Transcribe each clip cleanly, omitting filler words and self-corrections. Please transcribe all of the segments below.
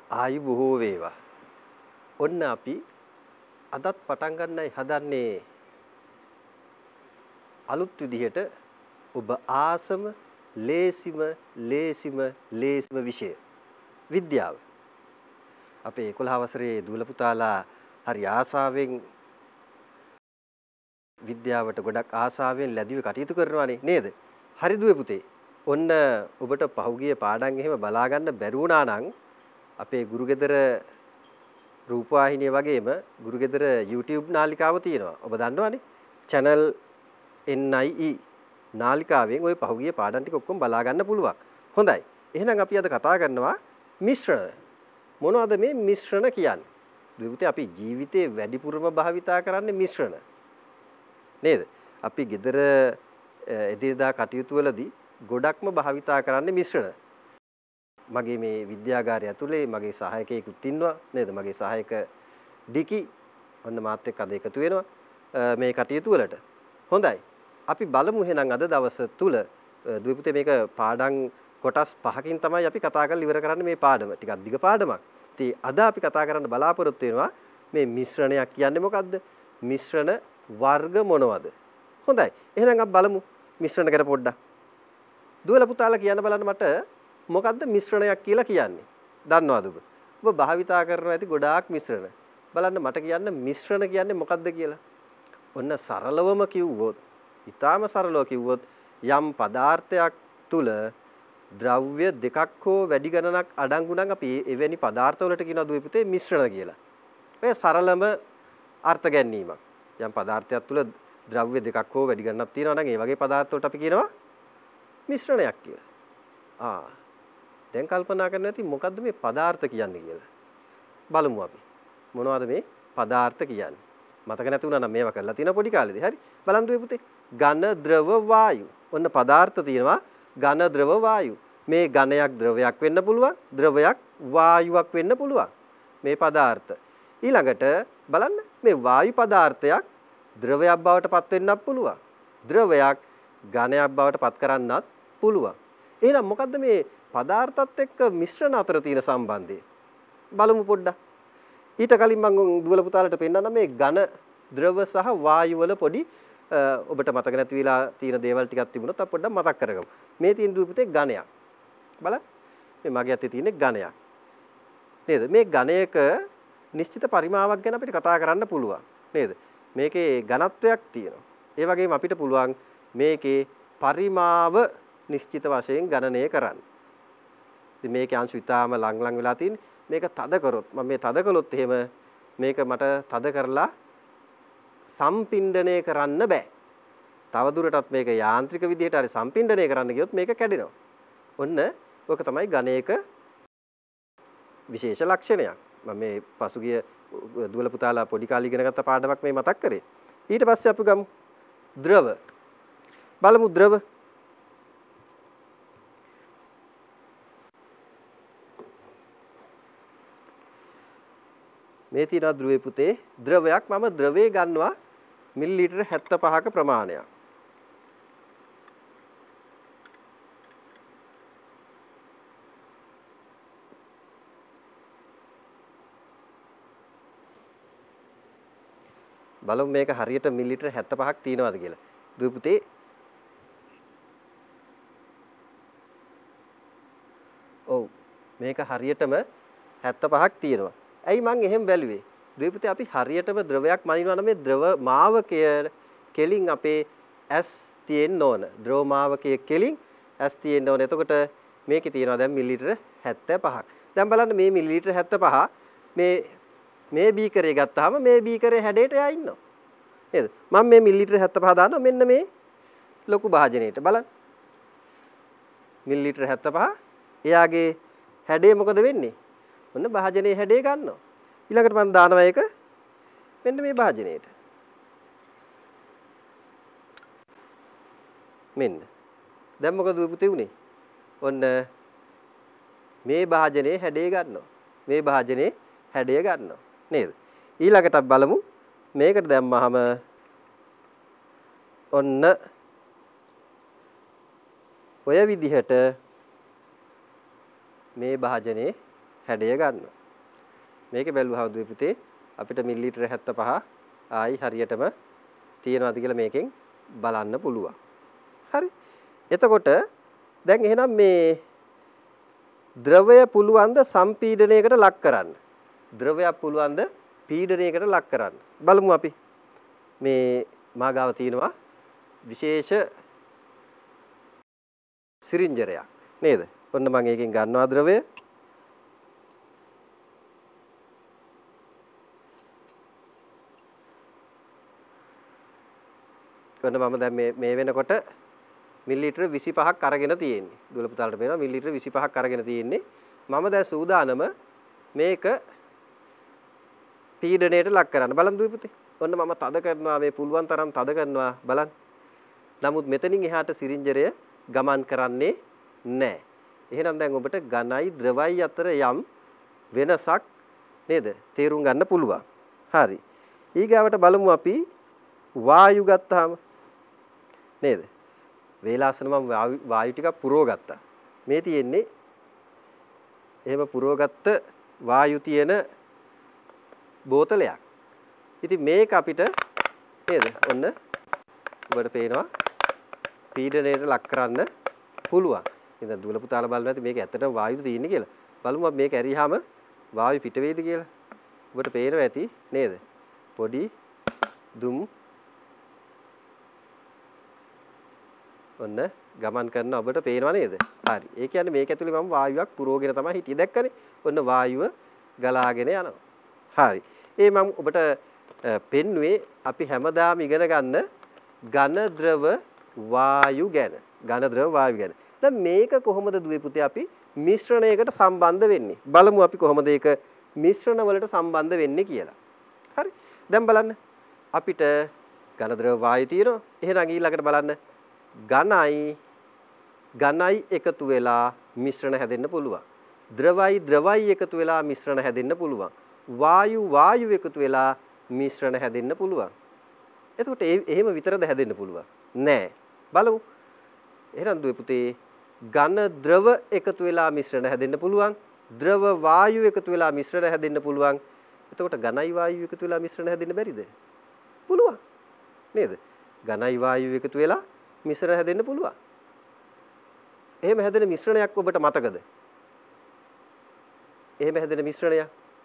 ආයු බොහෝ වේවා. ඔන්න අපි අදත් පටන් ගන්නයි හදන්නේ අලුත් විදිහට ඔබ ආසම ලේසිම විෂය විද්‍යාව. අපේ 11 වසරේ දුවල පුතාලා හරි ආසාවෙන් විද්‍යාවට ගොඩක් ආසාවෙන් ලැබිව කටයුතු කරනවානේ නේද? හරි දුවේ පුතේ. ඔන්න ඔබට පහුගිය පාඩම් එහෙම බලා ගන්න බැරි වුණා නම් අපේ ගුරුගෙදර රූපවාහිනිය වගේම ගුරුගෙදර YouTube නාලිකාව තියෙනවා. ඔබ දන්නවනේ. channel NIE නාලිකාවෙන් ওই පහුගිය පාඩම් ටික ඔක්කොම බලා ගන්න පුළුවන්. හොඳයි. එහෙනම් අපි අද කතා කරනවා මිශ්‍රණ. මොනවද මේ මිශ්‍රණ කියන්නේ? දුවිපුතේ අපි ජීවිතේ වැඩිපුරම භාවිතා කරන්නේ මිශ්‍රණ. නේද? අපි ගෙදර එදිනදා කටයුතු වලදී ගොඩක්ම භාවිතා කරන්නේ මිශ්‍රණ. මගේ මේ විද්‍යාගාරය ඇතුලේ මගේ සහායකයෙකුත් ඉන්නවා නේද? මගේ සහායක ඩිකි ඔන්න මාත් එක්ක අද එකතු වෙනවා මේ කටයුතු වලට. හොඳයි. අපි බලමු එහෙනම් අද දවස තුල දුවිපුතේ මේක පාඩම් කොටස් 5කින් තමයි අපි කතා කරලා ඉවර කරන්නේ මේ පාඩම. ටිකක් දිග පාඩමක්. ඉතින් අද අපි කතා කරන්න බලාපොරොත්තු වෙනවා මේ මිශ්‍රණයක් කියන්නේ මොකද්ද? මිශ්‍රණ වර්ග මොනවද? හොඳයි. එහෙනම් අපි බලමු මිශ්‍රණ ගැන පොඩ්ඩක්. දුවල පුතාලා කියන්න බලන්න මට මොකද්ද මිශ්‍රණයක් කියලා කියන්නේ? දන්නවද ඔබ? ඔබ භාවිතා කරනවා ඇති ගොඩාක් මිශ්‍රණ. බලන්න මට කියන්න මිශ්‍රණ කියන්නේ මොකද්ද කියලා. ඔන්න සරලවම කිව්වොත්, ඊටාම සරලව කිව්වොත් යම් පදාර්ථයක් තුල ද්‍රව්‍ය දෙකක් හෝ වැඩි ගණනක් අඩංගු නම් අපි එවැනි පදාර්ථ වලට කියනවා දුවේ පුතේ මිශ්‍රණ කියලා. ඔය සරලම අර්ථ ගැනීමක්. යම් පදාර්ථයක් තුල ද්‍රව්‍ය දෙකක් හෝ වැඩි ගණනක් තියෙනවා නම් ඒ වගේ පදාර්ථ වලට අපි කියනවා මිශ්‍රණයක් කියලා. දැන් කල්පනා කරන්න ඇති මොකද්ද මේ පදාර්ථ කියන්නේ කියලා. බලමු අපි. මොනවද මේ පදාර්ථ කියන්නේ? මතක නැති වුණා නම් මේවා කරලා තියෙන පොඩි කාලේදී. හරි. බලන්න දුවේ පුතේ. ඝන ද්‍රව වායු. ඔන්න පදාර්ථ තියෙනවා ඝන ද්‍රව වායු. මේ ඝනයක් ද්‍රවයක් වෙන්න පුළුවන්. ද්‍රවයක් වායුවක් වෙන්න පුළුවන්. මේ පදාර්ථ. ඊළඟට බලන්න මේ වායු පදාර්ථයක් ද්‍රවයක් බවට පත් වෙන්නත් පුළුවන්. ද්‍රවයක් ඝනයක් බවට පත් කරන්නත් පුළුවන්. එහෙනම් මොකද්ද මේ පදාර්ථත් එක්ක මිශ්‍රණ අතර තියෙන සම්බන්ධය? බලමු පොඩ්ඩක්. ඊට කලින් මම දුවල පුතාලට පෙන්නන්නම් මේ ඝන ද්‍රව සහ වායු වල පොඩි ඔබට මතක නැති වෙලා තියෙන දේවල් ටිකක් තිබුණොත් අපි පොඩ්ඩක් මතක් කරගමු. මේ තියෙන දුව පුතේ ඝනයක්. බලන්න. මේ මගේ අතේ තියෙන ඝනයක්. නේද? මේ ඝනයක නිශ්චිත පරිමාවක් ගැන අපිට කතා කරන්න පුළුවන්. නේද? මේකේ ඝනත්වයක් තියෙනවා. ඒ වගේම අපිට පුළුවන් මේකේ පරිමාව නිශ්චිත වශයෙන් ගණනය කරන්න. ඉතින් මේකේ අංශු ඉතාලම ලං වෙලා තියෙන්නේ. මේක තද කරොත් මම මේ තද කළොත් එහෙම මේක මට තද කරලා සම්පින්ඩණය කරන්න බෑ. තව දුරටත් මේක යාන්ත්‍රික විදිහට හරි සම්පින්ඩණය කරන්න ගියොත් මේක කැඩෙනවා. ඔන්න ඔක තමයි ඝනයක විශේෂ ලක්ෂණයක්. මම මේ පසුගිය දුවල පුතාලා පොඩි කාලේ ඉගෙන ගත්ත පාඩමක් මේ මතක් කරේ. ඊට පස්සේ අපි ගමු ද්‍රව. බලමු ද්‍රව. මේ තියෙනවා ද්‍රවයේ පුතේ ද්‍රවයක්. මම ද්‍රවයේ ගන්නවා මිලිලීටර 75ක ප්‍රමාණයක්. බලමු මේක හරියට මිලිලීටර 75ක් තියෙනවද කියලා. ද්‍රවයේ පුතේ ඔව් මේක හරියටම 75ක් තියෙනවා. ඇයි මං එහෙම බැලුවේ? ද්‍රවයේ පුතේ අපි හරියටම ද්‍රවයක් මනිනවා නම් මේ ද්‍රව මාවකය කෙලින් අපේ S තියෙන්න ඕන. ද්‍රව මාවකයේ කෙලින් S තියෙන්න ඕන. එතකොට මේකේ තියෙනවා දැන් මිලිලීටර 75ක්. දැන් බලන්න මේ මිලිලීටර 75 මේ බීකරේ ගත්තාම මේ බීකරේ හැඩයට එයා ඉන්නවා. නේද? මම මේ මිලිලීටර 75 දානවා මෙන්න මේ ලොකු භාජනයේට. බලන්න. මිලිලීටර 75 එයාගේ හැඩය මොකද වෙන්නේ? ඔන්න භාජනයේ හැඩය ගන්නවා. ඊළඟට මම දානවා ඒක මෙන්න මේ භාජනයේට. මෙන්න. දැන් මොකද පුතේ උනේ? ඔන්න මේ භාජනයේ හැඩය ගන්නවා. මේ භාජනයේ හැඩය ගන්නවා. නේද? ඊළඟට අපි බලමු මේකට දැම්මහම ඔන්න ඔය විදිහට මේ භාජනයේ හැඩය ගන්නවා. මේකේ බැලුවහම දුවේ පුතේ අපිට මිලිලීටර 75 ආයි හරියටම තියෙනවද කියලා මේකෙන් බලන්න පුළුවන්. හරි. එතකොට දැන් එහෙනම් මේ ද්‍රවය පුළුවන් ද සම්පීඩනයකට ලක් කරන්න. ද්‍රවයක් පුළුවන් ද පීඩනයකට ලක් කරන්න. බලමු අපි. මේ මාගාව තියෙනවා විශේෂ සිරින්ජරයක් නේද? ඔන්න මම ඒකෙන් ගන්නවා ද්‍රවය. ඔන්න මම දැන් මේ වෙනකොට මිලිලීටර 25ක් අරගෙන තියෙන්නේ. දුවල පුතාලට පේනවා මිලිලීටර 25ක් අරගෙන තියෙන්නේ. මම දැන් සූදානම මේක පීඩණයට ලක් කරන්න. බලමු දුවේ පුතේ. ඔන්න මම තද කරනවා මේ පුළුවන් තරම් තද කරනවා බලන්න. නමුත් මෙතනින් එහාට සිරින්ජරය ගමන් කරන්නේ නැහැ. එහෙනම් දැන් ඔබට ඝනයි ද්‍රවයි අතර යම් වෙනසක් නේද? තේරුම් ගන්න පුළුවන්. හරි. ඊගාවට බලමු අපි වායු ගත්තාම නේද? වේලාසන මම වායු ටිකක් පුරව ගත්තා. මේ තියෙන්නේ එහෙම පුරවගත්ත වායු තියෙන බෝතලයක්. ඉතින් මේක අපිට නේද? ඔන්න ඔබට පේනවා පීඩනයට ලක් කරන්න පුළුවන්. ඉතින් දුවල පුතාලා බලන්න ඇති මේක ඇත්තටම වායුද තියෙන්නේ කියලා. බලමු අපි මේක ඇරියාම වායු පිට වේද කියලා. ඔබට පේනවා ඇති නේද? පොඩි දුම් ඔන්න ගමන් කරන ඔබට පේනවා නේද? හරි. ඒ කියන්නේ මේක ඇතුලේ මම වායුවක් පුරවගෙන තමයි හිටියේ. දැක්කනේ? ඔන්න වායුව ගලාගෙන යනවා. හරි. ඒ මම ඔබට පෙන්නුවේ අපි හැමදාම ඉගෙන ගන්න ඝන ද්‍රව වායු ගැන. ඝන ද්‍රව වායු ගැන. දැන් මේක කොහොමද දුවේ පුතේ අපි මිශ්‍රණයකට සම්බන්ධ වෙන්නේ? බලමු අපි කොහොමද ඒක මිශ්‍රණ වලට සම්බන්ධ වෙන්නේ කියලා. හරි. දැන් බලන්න. අපිට ඝන ද්‍රව වායු තියෙනවා. එහෙනම් ඊළඟට බලන්න. ඝනයි එකතු වෙලා මිශ්‍රණ හැදෙන්න පුළුවන්. ද්‍රවයි එකතු වෙලා මිශ්‍රණ හැදෙන්න පුළුවන්. වායු එකතු වෙලා මිශ්‍රණ හැදෙන්න පුළුවන්. එතකොට එහෙම විතරද හැදෙන්න පුළුවන්? නෑ. බලමු. එහෙනම් දුවේ පුතේ ඝන ද්‍රව එකතු වෙලා මිශ්‍රණ හැදෙන්න පුළුවන්. ද්‍රව වායු එකතු වෙලා මිශ්‍රණ හැදෙන්න පුළුවන්. එතකොට ඝනයි වායු එකතු වෙලා මිශ්‍රණ හැදෙන්න බැරිද? පුළුවන්. නේද? ඝනයි වායු එකතු වෙලා මිශ්‍රණ හැදෙන්න පුළුවන්. එහෙම හැදෙන මිශ්‍රණයක් ඔබට මතකද? එහෙම හැදෙන මිශ්‍රණයක්.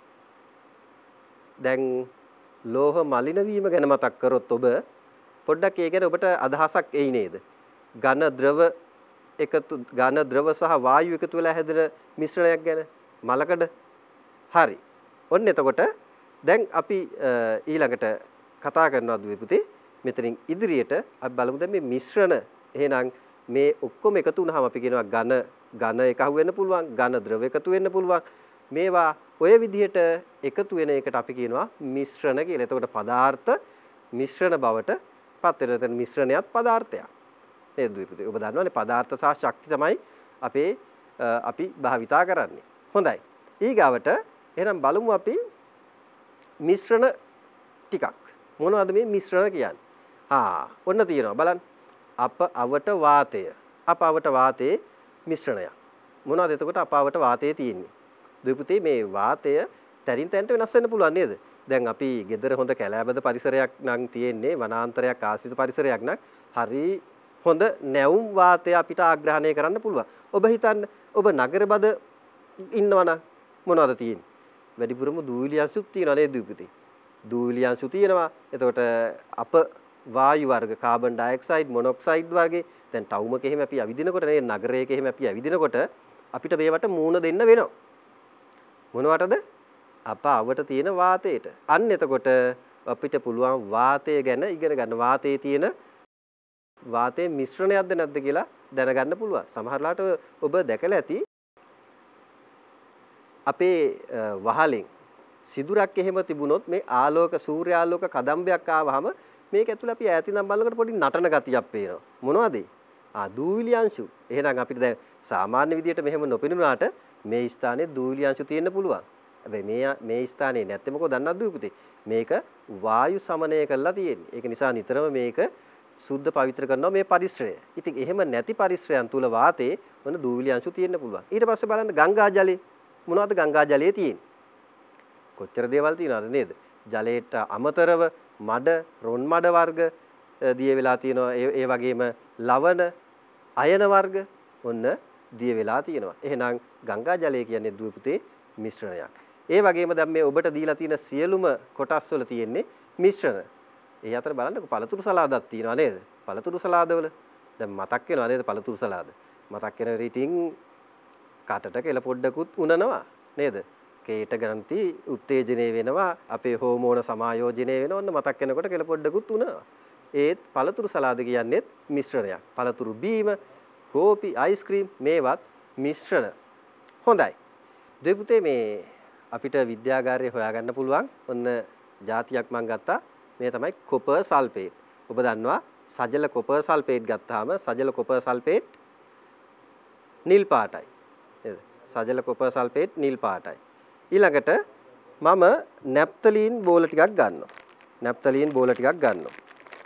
දැන් ලෝහ මලින වීම ගැන මතක් කරොත් ඔබ පොඩ්ඩක් ඒ ගැන ඔබට අදහසක් එයි නේද? ඝන ද්‍රව සහ වායු එකතු වෙලා හැදෙන මිශ්‍රණයක් ගැන මලකඩ. හරි. ඔන්න එතකොට දැන් අපි ඊළඟට කතා කරනවා දුවේ පුතේ. මෙතනින් ඉදිරියට අපි බලමු දැන් මේ මිශ්‍රණ එහෙනම් මේ ඔක්කොම එකතු වුණාම අපි කියනවා ඝන එක අහු වෙන්න පුළුවන්, ඝන ද්‍රව එකතු වෙන්න පුළුවන්. මේවා ඔය විදිහට එකතු වෙන එකට අපි කියනවා මිශ්‍රණ කියලා. එතකොට පදාර්ථ මිශ්‍රණ බවට පත් වෙන. එතන මිශ්‍රණයත් පදාර්ථයක්. නේද දුවේ පුතේ? ඔබ දන්නවනේ පදාර්ථ සහ ශක්ති තමයි අපි භාවිතා කරන්නේ. හොඳයි. ඊගාවට එහෙනම් බලමු අපි මිශ්‍රණ ටිකක්. මොනවද මේ මිශ්‍රණ කියන්නේ? ඔන්න තියෙනවා බලන්න. අපවට වාතය. අපවට වාතයේ මිශ්‍රණයක්. මොනවද එතකොට අපවට වාතයේ තියෙන්නේ? දුවේ පුතේ මේ වාතය තැනින් තැනට වෙනස් වෙන්න පුළුවන් නේද? දැන් අපි ගෙදර හොඳ කැලෑබද පරිසරයක් නම් තියෙන්නේ වනාන්තරයක් ආශ්‍රිත පරිසරයක් නම් හරි හොඳ නැවුම් වාතය අපිට ආග්‍රහණය කරන්න පුළුවන්. ඔබ හිතන්න ඔබ නගරබද ඉන්නවනම් මොනවද තියෙන්නේ? වැඩිපුරම දූවිලි අංශුත් තියෙනවා නේද දුවේ පුතේ? දූවිලි අංශු තියෙනවා. එතකොට අප වායු වර්ග කාබන් ඩයොක්සයිඩ් මොනොක්සයිඩ් වර්ගේ දැන් ටවුමක එහෙම අපි ඇවිදිනකොට නේ නගරයක එහෙම අපි ඇවිදිනකොට අපිට මේවට මූණ දෙන්න වෙනවා. මොනවටද? අවට තියෙන වාතයට. අන්න එතකොට අපිට පුළුවන් වාතය ගැන ඉගෙන ගන්න. වාතයේ තියෙන වාතයේ මිශ්‍රණයක්ද නැද්ද කියලා දැනගන්න පුළුවන්. සමහරලාට ඔබ දැකලා ඇති අපේ වහලෙන් සිදුරක් එහෙම තිබුණොත් මේ සූර්යාලෝක කදම්බයක් ආවහම මේක ඇතුළේ අපි ඈතින්නම් බලනකොට පොඩි නටන ගතියක් පේනවා. මොනවද ඒ? දූවිලි අංශු. එහෙනම් අපිට දැන් සාමාන්‍ය විදියට මෙහෙම නොපෙනුනාට මේ ස්ථානයේ දූවිලි අංශු තියෙන්න පුළුවන්. හැබැයි මේ ස්ථානයේ නැත්තේ මොකද දන්නවද දුවේ පුතේ? මේක වායු සමනය කරලා තියෙන්නේ. ඒක නිසා නිතරම මේක සුද්ධ පවිත්‍ර කරනවා මේ පරිශ්‍රය. ඉතින් එහෙම නැති පරිශ්‍රයන් තුල වාතයේ මොන දූවිලි අංශු තියෙන්න පුළුවන්. ඊට පස්සේ බලන්න ගංගා ජලයේ මොනවද ගංගා ජලයේ තියෙන්නේ? කොච්චර දේවල් තියෙනවද නේද? ජලයට අමතරව මඩ, රොන් මඩ වර්ග දිය වෙලා තියෙනවා. ඒ වගේම ලවණ, අයන වර්ග ඔන්න දිය වෙලා තියෙනවා. එහෙනම් ගංගා ජලය කියන්නේ දුවේ පුතේ මිශ්‍රණයක්. ඒ වගේම දැන් මේ ඔබට දීලා තියෙන සියලුම කොටස් වල තියෙන්නේ මිශ්‍රණ. ඒ අතර බලන්නකො පළතුරු සලාදක් තියෙනවා නේද? පළතුරු සලාදවල දැන් මතක් වෙනවා නේද පළතුරු සලාද? මතක් වෙන රීටින් කටට කෙල පොඩ්ඩකුත් උනනවා නේද? කේට ග්‍රන්ථි උත්තේජනය වෙනවා, අපේ හෝමෝන සමායෝජනය වෙනවා. ඔන්න මතක් වෙනකොට කෙල පොඩ්ඩකුත් උනනවා. ඒත් පළතුරු සලාද කියන්නේ මිශ්‍රණයක්. පළතුරු බීම, කෝපි, අයිස්ක්‍රීම් මේවත් මිශ්‍රණ. හොඳයි. දෙවි පුතේ මේ අපිට විද්‍යාගාරයේ හොයාගන්න පුළුවන් ඔන්න જાතියක් මම ගත්තා. මේ තමයි කොපර් සල්ෆේට්. ඔබ දන්නවා සජල කොපර් සල්ෆේට් ගත්තාම සජල කොපර් සල්ෆේට් නිල් පාටයි. නේද? සජල කොපර් සල්ෆේට් නිල් පාටයි. ඊළඟට මම නැප්තලීන් බෝල ටිකක් ගන්නවා. නැප්තලීන් බෝල ටිකක් ගන්නවා.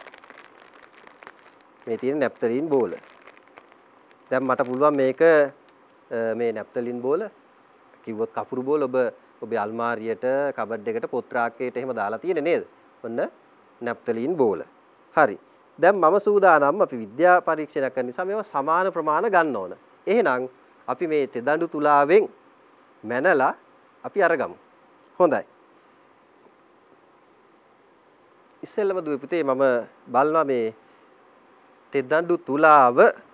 මේ තියෙන නැප්තලීන් බෝල. දැන් මට පුළුවන් මේක මේ නැප්තලීන් බෝල කිව්වොත් කපුරු බෝල ඔබේ අල්මාරියට, කබඩ් එකට, පොත් රාක්කයට එහෙම දාලා තියෙන්නේ නේද? ඔන්න නැප්තලීන් බෝල. හරි. දැන් මම සූදානම් අපි විද්‍යා පරීක්ෂණයක් කරන නිසා මේවා සමාන ප්‍රමාණ ගන්න ඕන. එහෙනම් අපි මේ තෙදඬු තුලාවෙන් මැනලා අපි අරගමු. හොඳයි. ඉස්සෙල්ලම දුවේ පුතේ මම බලනවා මේ තෙදඬු තුලාව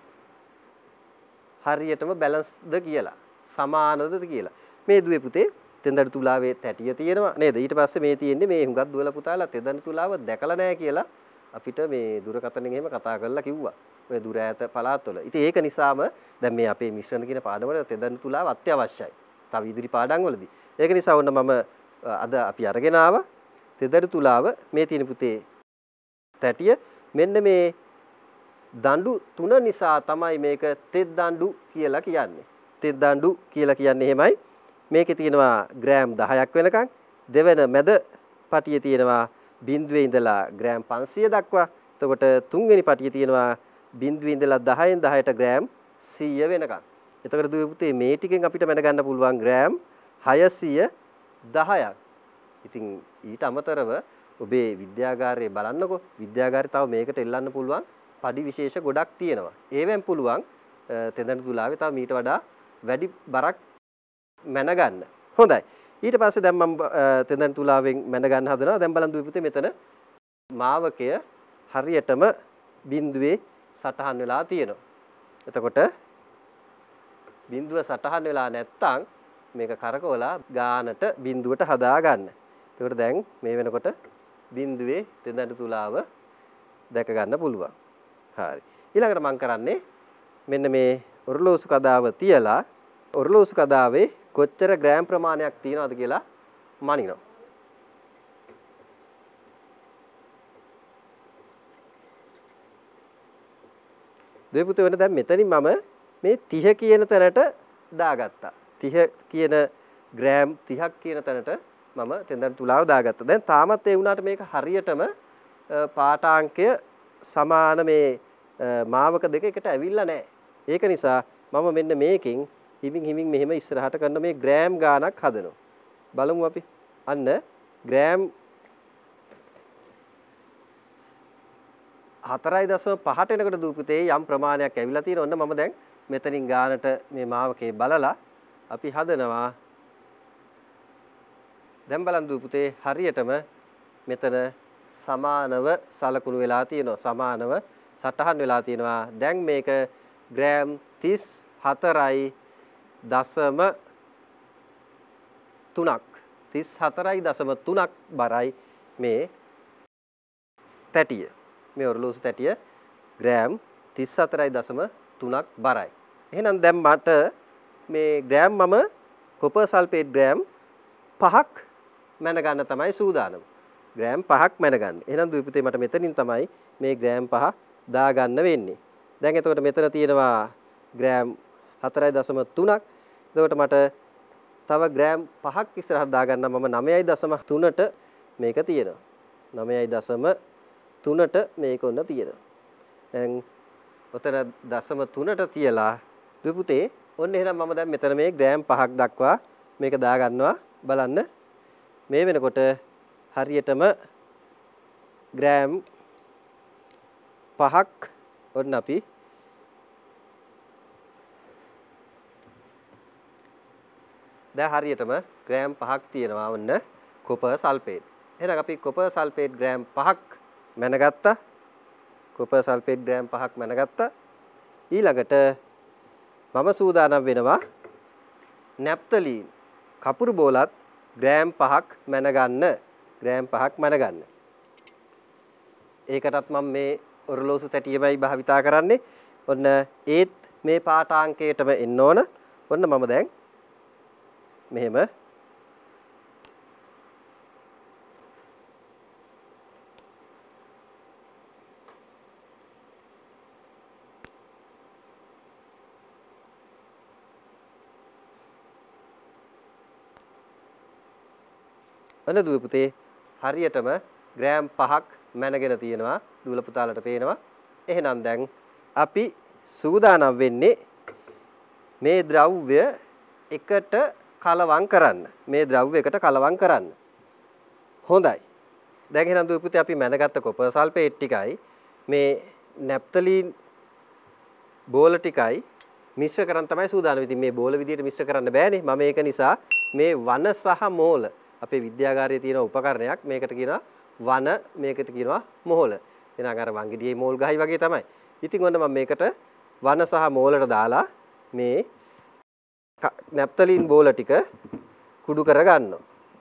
හරියටම බැලන්ස්ද කියලා. සමානද කියලා. මේ දුවේ පුතේ තෙදඬු තුලාවේ තැටිය තියෙනවා නේද? ඊට පස්සේ මේ තියෙන්නේ මේ හුඟක් දුවලා පුතාලා තෙදඬු තුලාව දැකලා නැහැ කියලා අපිට මේ දුරකථනෙන් එහෙම කතා කරලා කිව්වා. ඔය දුර ඈත පළාත්වල. ඉතින් ඒක නිසාම දැන් මේ අපේ මිශ්‍රණ කියන පාඩමවල තෙදඬු තුලාව අත්‍යවශ්‍යයි. තව ඉදිරි පාඩම් වලදී. ඒක නිසා ඔන්න මම අද අපි අරගෙන ආවා තෙදඬු තුලාව මේ තියෙන පුතේ තැටිය. මෙන්න මේ දඬු තුන නිසා තමයි මේක තෙදඬු කියලා කියන්නේ. තෙදඬු කියලා කියන්නේ එහෙමයි. මේකේ තියෙනවා ග්‍රෑම් 10ක් වෙනකන්. දෙවන මැද පටියේ තියෙනවා බිඳුවේ ඉඳලා ග්‍රෑම් 500 දක්වා. එතකොට තුන්වෙනි පටියේ තියෙනවා බිඳුවේ ඉඳලා 10න් 10ට ග්‍රෑම් 100 වෙනකන්. එතකොට දුවේ පුතේ මේ ටිකෙන් අපිට මැන ගන්න පුළුවන් ග්‍රෑම් 610ක්. ඉතින් ඊට අමතරව ඔබේ විද්‍යාගාරයේ බලන්නකො. විද්‍යාගාරේ තව මේකට එල්ලන්න පුළුවන් පඩි විශේෂ ගොඩක් තියෙනවා. ඒවෙන් පුළුවන් තෙදඬු තුලාවේ තව මීට වඩා වැඩි බරක් මැන ගන්න. හොඳයි. ඊට පස්සේ දැන් මම තෙදඬු තුලාවෙන් මැන ගන්න හදනවා. දැන් බලන්න දුවේ පුතේ මෙතන මාවකය හරියටම බිඳුවේ සටහන් වෙලා තියෙනවා. එතකොට බිඳුව සටහන් වෙලා නැත්තම් මේක කරකවලා ගානට බිඳුවට හදා ගන්න. එතකොට දැන් මේ වෙනකොට බිඳුවේ තෙදඬු තුලාව දැක ගන්න පුළුවන්. හරි. ඊළඟට මම කරන්නේ මෙන්න මේ ඔරලෝසු කදාව තියලා ඔරලෝසු කදාවේ කොච්චර ග්‍රෑම් ප්‍රමාණයක් තියෙනවද කියලා මනිනවා. දෙවි පුතේ වෙන දැන් මෙතනින් මම මේ 30 කියන තැනට දාගත්තා. 30 කියන ග්‍රෑම් 30ක් කියන තැනට මම තෙදඬු තුලාව දාගත්තා. දැන් තාමත් ඒ වුණාට මේක හරියටම පාඨාංකය සමාන මේ මාවක දෙක එකට ඇවිල්ලා නැහැ. ඒක නිසා මම මෙන්න මේකෙන් හිමින් මෙහෙම ඉස්සරහට කරන මේ ග්‍රෑම් ගාණක් හදනවා. බලමු අපි. අන්න ග්‍රෑම් 4.5ට එනකොට දූපුතේ යම් ප්‍රමාණයක් ඇවිල්ලා තියෙන. ඔන්න මම දැන් මෙතනින් ගානට මේ මාවකේ බලලා අපි හදනවා. දැන් බලන්න දූපුතේ හරියටම මෙතන සමානව සලකුණු වෙලා තියෙනවා. සමානව සටහන් වෙලා තියෙනවා. දැන් මේක ග්‍රෑම් 34.3ක් බරයි මේ තැටිය. මේ ඔරලෝසු තැටිය ග්‍රෑම් 34.3ක් බරයි. එහෙනම් දැන් මට මේ ග්‍රෑම් මම කොපර් සල්ෆේට් ග්‍රෑම් 5ක් මැන ගන්න තමයි සූදානම. ග්‍රෑම් 5ක් මැන ගන්න. එහෙනම් දුවේ පුතේ මට මෙතනින් තමයි මේ ග්‍රෑම් 5 දා ගන්න වෙන්නේ. දැන් එතකොට මෙතන තියෙනවා ග්‍රෑම් 4.3ක්. එතකොට මට තව ග්‍රෑම් 5ක් ඉස්සරහට දා ගන්න මම 9.3ට මේක තියෙනවා. 9.3ට මේක ඔන්න තියෙනවා. දැන් ඔතන 0.3ට තියලා දුවේ පුතේ ඔන්න එහෙනම් මම දැන් මෙතන මේ ග්‍රෑම් 5ක් දක්වා මේක දා ගන්නවා. බලන්න මේ වෙනකොට හරියටම ග්‍රෑම් 5ක් ඔන්න අපි දැන් හරියටම ග්‍රෑම් 5ක් තියෙනවා ඔන්න කොපර් සල්ෆේට්. එහෙනම් අපි කොපර් සල්ෆේට් ග්‍රෑම් 5ක් මැනගත්තා. කොපර් සල්ෆේට් ග්‍රෑම් 5ක් මැනගත්තා. ඊළඟට මම සූදානම් වෙනවා නැප්තලීන් කපුරු බෝලත් ග්‍රෑම් 5ක් මැනගන්න. ග්‍රෑම් 5ක් මැනගන්න. ඒකටත් මම මේ ඔරලෝසු තැටියමයි භාවිතා කරන්නේ. ඔන්න ඒත් මේ පාඨාංකයටම එන්න ඕන. ඔන්න මම දැන් මෙහෙම අන්න දුව පුතේ හරියටම ග්‍රෑම් 5ක් මැනගෙන තියෙනවා. දුවල පුතාලට පේනවා. එහෙනම් දැන් අපි සූදානම් වෙන්නේ මේ ද්‍රව්‍ය එකට කලවම් කරන්න. මේ ද්‍රව්‍ය එකට කලවම් කරන්න. හොඳයි. දැන් එහෙනම් දුව පුතේ අපි මැනගත්ත කොපර් සල්ෆේට් ටිකයි මේ නැප්තලීන් බෝල ටිකයි මිශ්‍ර කරන් තමයි සූදානම්. ඉතින් මේ බෝල විදියට මිශ්‍ර කරන්න බෑනේ. මම ඒක නිසා මේ වන සහ මෝල අපේ විද්‍යාගාරයේ තියෙන උපකරණයක්. මේකට කියනවා වන, මේකට කියනවා මොහොල. එනං අර වංගෙඩියේ මෝල් ගහයි වගේ තමයි. ඉතින් ඔන්න මම මේකට වන සහ මෝලට දාලා මේ නැප්තලීන් බෝල ටික කුඩු කරගන්නවා.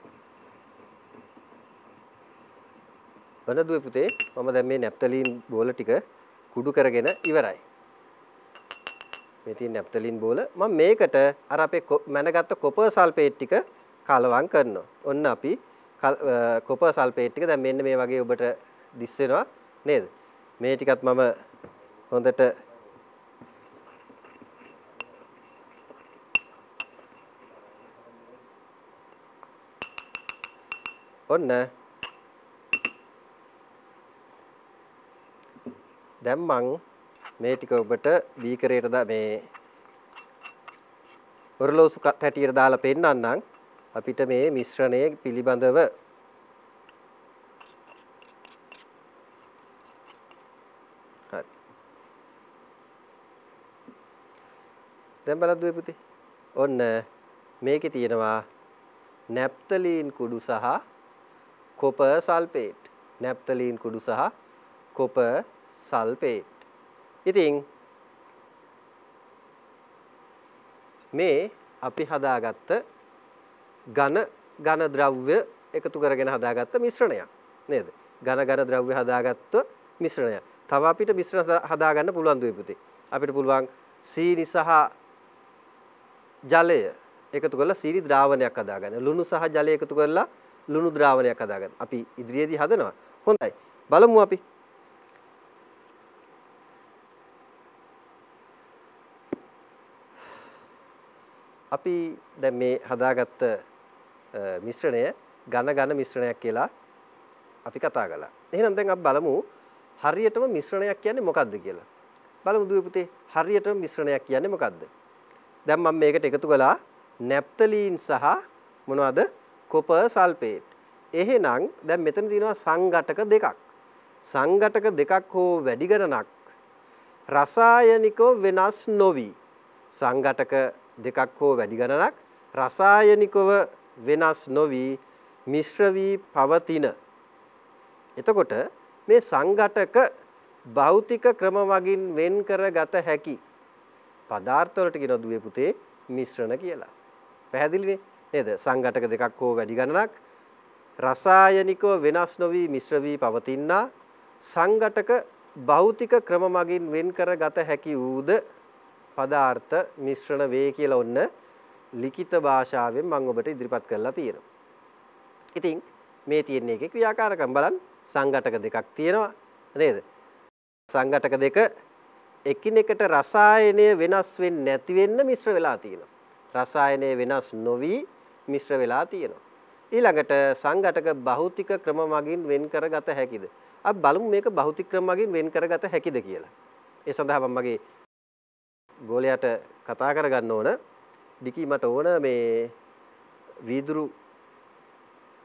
වන දුවේ පුතේ මම දැන් මේ නැප්තලීන් බෝල ටික කුඩු කරගෙන ඉවරයි. මේ තියෙන නැප්තලීන් බෝල මම මේකට අර අපේ මැනගත්ත කොපර් සල්ෆේට් ටික කලවම් කරනවා. ඔන්න අපි කොපර් සල්ෆේට් ටික දැන් මෙන්න මේ වගේ ඔබට දිස් වෙනවා නේද? මේ ටිකත් මම හොඳට ඔන්න දැන් මං මේ ටික ඔබට බීකරයට මේ ඔරලෝසු තැටියට දාලා පෙන්නන්නම් අපිට මේ මිශ්‍රණය පිළිබඳව. හරි. දැන් බලන්න දුවේ පුතේ. ඔන්න මේකේ තියෙනවා නැප්තලීන් කුඩු සහ කොපර් සල්ෆේට්. නැප්තලීන් කුඩු සහ කොපර් සල්ෆේට්. ඉතින් මේ අපි හදාගත්ත ඝන ද්‍රව්‍ය එකතු කරගෙන හදාගත්ත මිශ්‍රණයක් නේද? ඝන ද්‍රව්‍ය හදාගත්ත මිශ්‍රණයක්. තව අපිට මිශ්‍රණ හදාගන්න පුළුවන් දුවේ පුතේ. අපිට පුළුවන් සීනි සහ ජලය එකතු කරලා සීනි ද්‍රාවණයක් හදාගන්න. ලුණු සහ ජලය එකතු කරලා ලුණු ද්‍රාවණයක් හදාගන්න. අපි ඉදිරියේදී හදනවා. හොඳයි. බලමු අපි. අපි දැන් මේ හදාගත්ත මිශ්‍රණය ඝන මිශ්‍රණයක් කියලා අපි කතා කළා. එහෙනම් දැන් අපි බලමු හරියටම මිශ්‍රණයක් කියන්නේ මොකක්ද කියලා. බලමු දුවේ පුතේ හරියටම මිශ්‍රණයක් කියන්නේ මොකක්ද? දැන් මම මේකට එකතු කළා නැප්තලීන් සහ මොනවද? Copper sulphate. එහෙනම් දැන් මෙතන තියෙනවා සංඝටක දෙකක්. සංඝටක දෙකක් හෝ වැඩි ගණනක් රසායනිකව වෙනස් නොවි. සංඝටක දෙකක් හෝ වැඩි ගණනක් රසායනිකව වෙනස් නොවි මිශ්‍ර වී පවතින. එතකොට මේ සංඝටක භෞතික ක්‍රම වලින් වෙන් කරගත හැකි පදාර්ථ වලට කියනවා දුවේ පුතේ මිශ්‍රණ කියලා. පැහැදිලිනේ නේද? සංඝටක දෙකක් හෝ වැඩි ගණනක් රසායනිකව වෙනස් නොවි මිශ්‍ර වී පවතිනා සංඝටක භෞතික ක්‍රම මගින් වෙන් කරගත හැකි වූද පදාර්ථ මිශ්‍රණ වේ කියලා ඔන්න ලිඛිත භාෂාවෙන් මම ඔබට ඉදිරිපත් කරලා තියෙනවා. ඉතින් මේ තියෙන එකේ ක්‍රියාකාරකම් බලන්න සංඝටක දෙකක් තියෙනවා නේද? සංඝටක දෙක එකිනෙකට රසායනය වෙනස් වෙන්නේ නැති වෙන්න මිශ්‍ර වෙලා තියෙනවා. රසායනය වෙනස් නොවි මිශ්‍ර වෙලා තියෙනවා. ඊළඟට සංඝටක භෞතික ක්‍රම මගින් වෙන් කරගත හැකිද? අපි බලමු මේක භෞතික ක්‍රම මගින් වෙන් කරගත හැකිද කියලා. ඒ සඳහා මම මගේ ගෝලයට කතා කරගන්න ඕන. ඩිකි මට ඕන මේ වීදුරු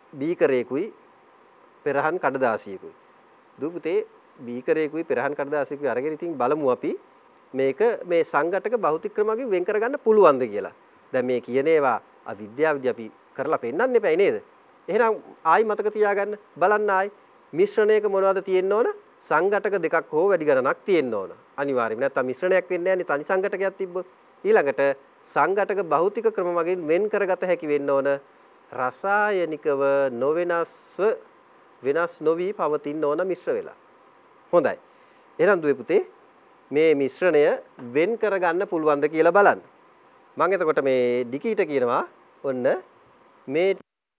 බීකරේකුයි පෙරහන් කඩදාසියකුයි. දුව පුතේ බීකරේකුයි පෙරහන් කඩදාසියකුයි අරගෙන ඉතින් බලමු අපි මේක මේ සංඝටක භෞතික ක්‍රමකින් වෙන් කරගන්න පුළුවන්ද කියලා. දැන් මේ කියන ඒවා අවිද්‍යාවදී අපි කරලා පෙන්නන්න එපයි නේද? එහෙනම් ආයි මතක තියාගන්න බලන්න ආයි මිශ්‍රණයක මොනවද තියෙන්න ඕන? සංඝටක දෙකක් හෝ වැඩි ගණනක් තියෙන්න ඕන. අනිවාර්යයෙන්. නැත්නම් මිශ්‍රණයක් වෙන්නේ නැහැ නේ තනි සංඝටකයක් තිබ්බොත්. ඊළඟට සංඝටක භෞතික ක්‍රම මගින් වෙන් කරගත හැකි වෙන්න ඕන. රසායනිකව නොවෙනස්ව වෙනස් නොවි පවතින්න ඕන මිශ්‍ර වෙලා. හොඳයි. එහෙනම් දුවේ පුතේ මේ මිශ්‍රණය වෙන් කරගන්න පුළුවන්ද කියලා බලන්න. මම එතකොට මේ ඩිකීට කියනවා ඔන්න මේ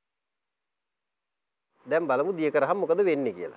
දැන් බලමු දිය කරාම මොකද වෙන්නේ කියලා.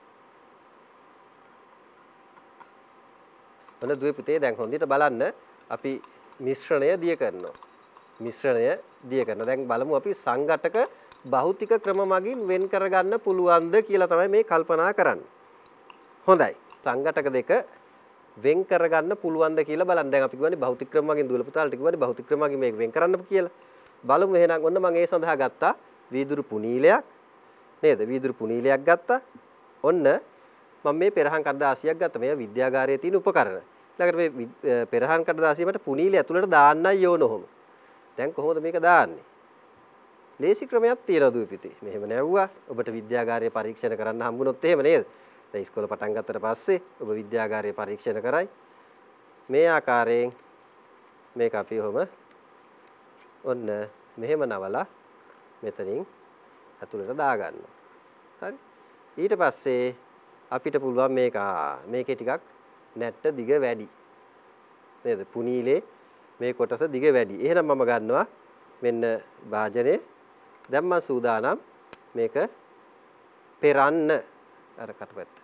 ඔන්න දුවේ පුතේ දැන් හොඳට බලන්න අපි මිශ්‍රණය දිය කරනවා. මිශ්‍රණය දිය කරනවා. දැන් බලමු අපි සංඝටක භෞතික ක්‍රම මගින් වෙන් කරගන්න පුළුවන්ද කියලා තමයි මේ කල්පනා කරන්නේ. හොඳයි. සංඝටක දෙක වෙන් කරගන්න පුළුවන්ද කියලා බලන්න. දැන් අපි කියන්නේ භෞතික ක්‍රම මගින් දුවල පුතාලට කිව්වනේ භෞතික ක්‍රම මගින් මේක වෙන් කරන්න කියලා. බලමු එහෙනම් ඔන්න මම ඒ සඳහා ගත්තා වීදුරු පුනීලයක් නේද? වීදුරු පුනීලයක් ගත්තා. ඔන්න මම මේ පෙරහන් කඩදාසියක් ගත්තා. මේ විද්‍යාගාරයේ තියෙන උපකරණ. ඊළඟට මේ පෙරහන් කඩදාසිය මට පුනීලය ඇතුළට දාන්නයි ඕන ඔහොම. දැන් කොහොමද මේක දාන්නේ? ලේසි ක්‍රමයක් තියෙනවා දුවේ පුතේ. මෙහෙම නැවුවා. ඔබට විද්‍යාගාරයේ පරීක්ෂණ කරන්න හම්බුනොත් එහෙම නේද? දැන් ඉස්කෝලේ පටන් ගත්තට පස්සේ ඔබ විද්‍යාගාරයේ පරීක්ෂණ කරයි. මේ ආකාරයෙන් මේක අපි ඔහොම ඔන්න මෙහෙම නවලා මෙතනින් ඇතුළට දාගන්නවා. හරි. ඊට පස්සේ අපිට පුළුවන් මේකේ ටිකක් නැට්ට දිග වැඩි. නේද? පුනීලේ මේ කොටස දිග වැඩි. එහෙනම් මම ගන්නවා මෙන්න භාජනයේ. දැන් මම සූදානම් මේක පෙරන්න අර කටපැත්ත.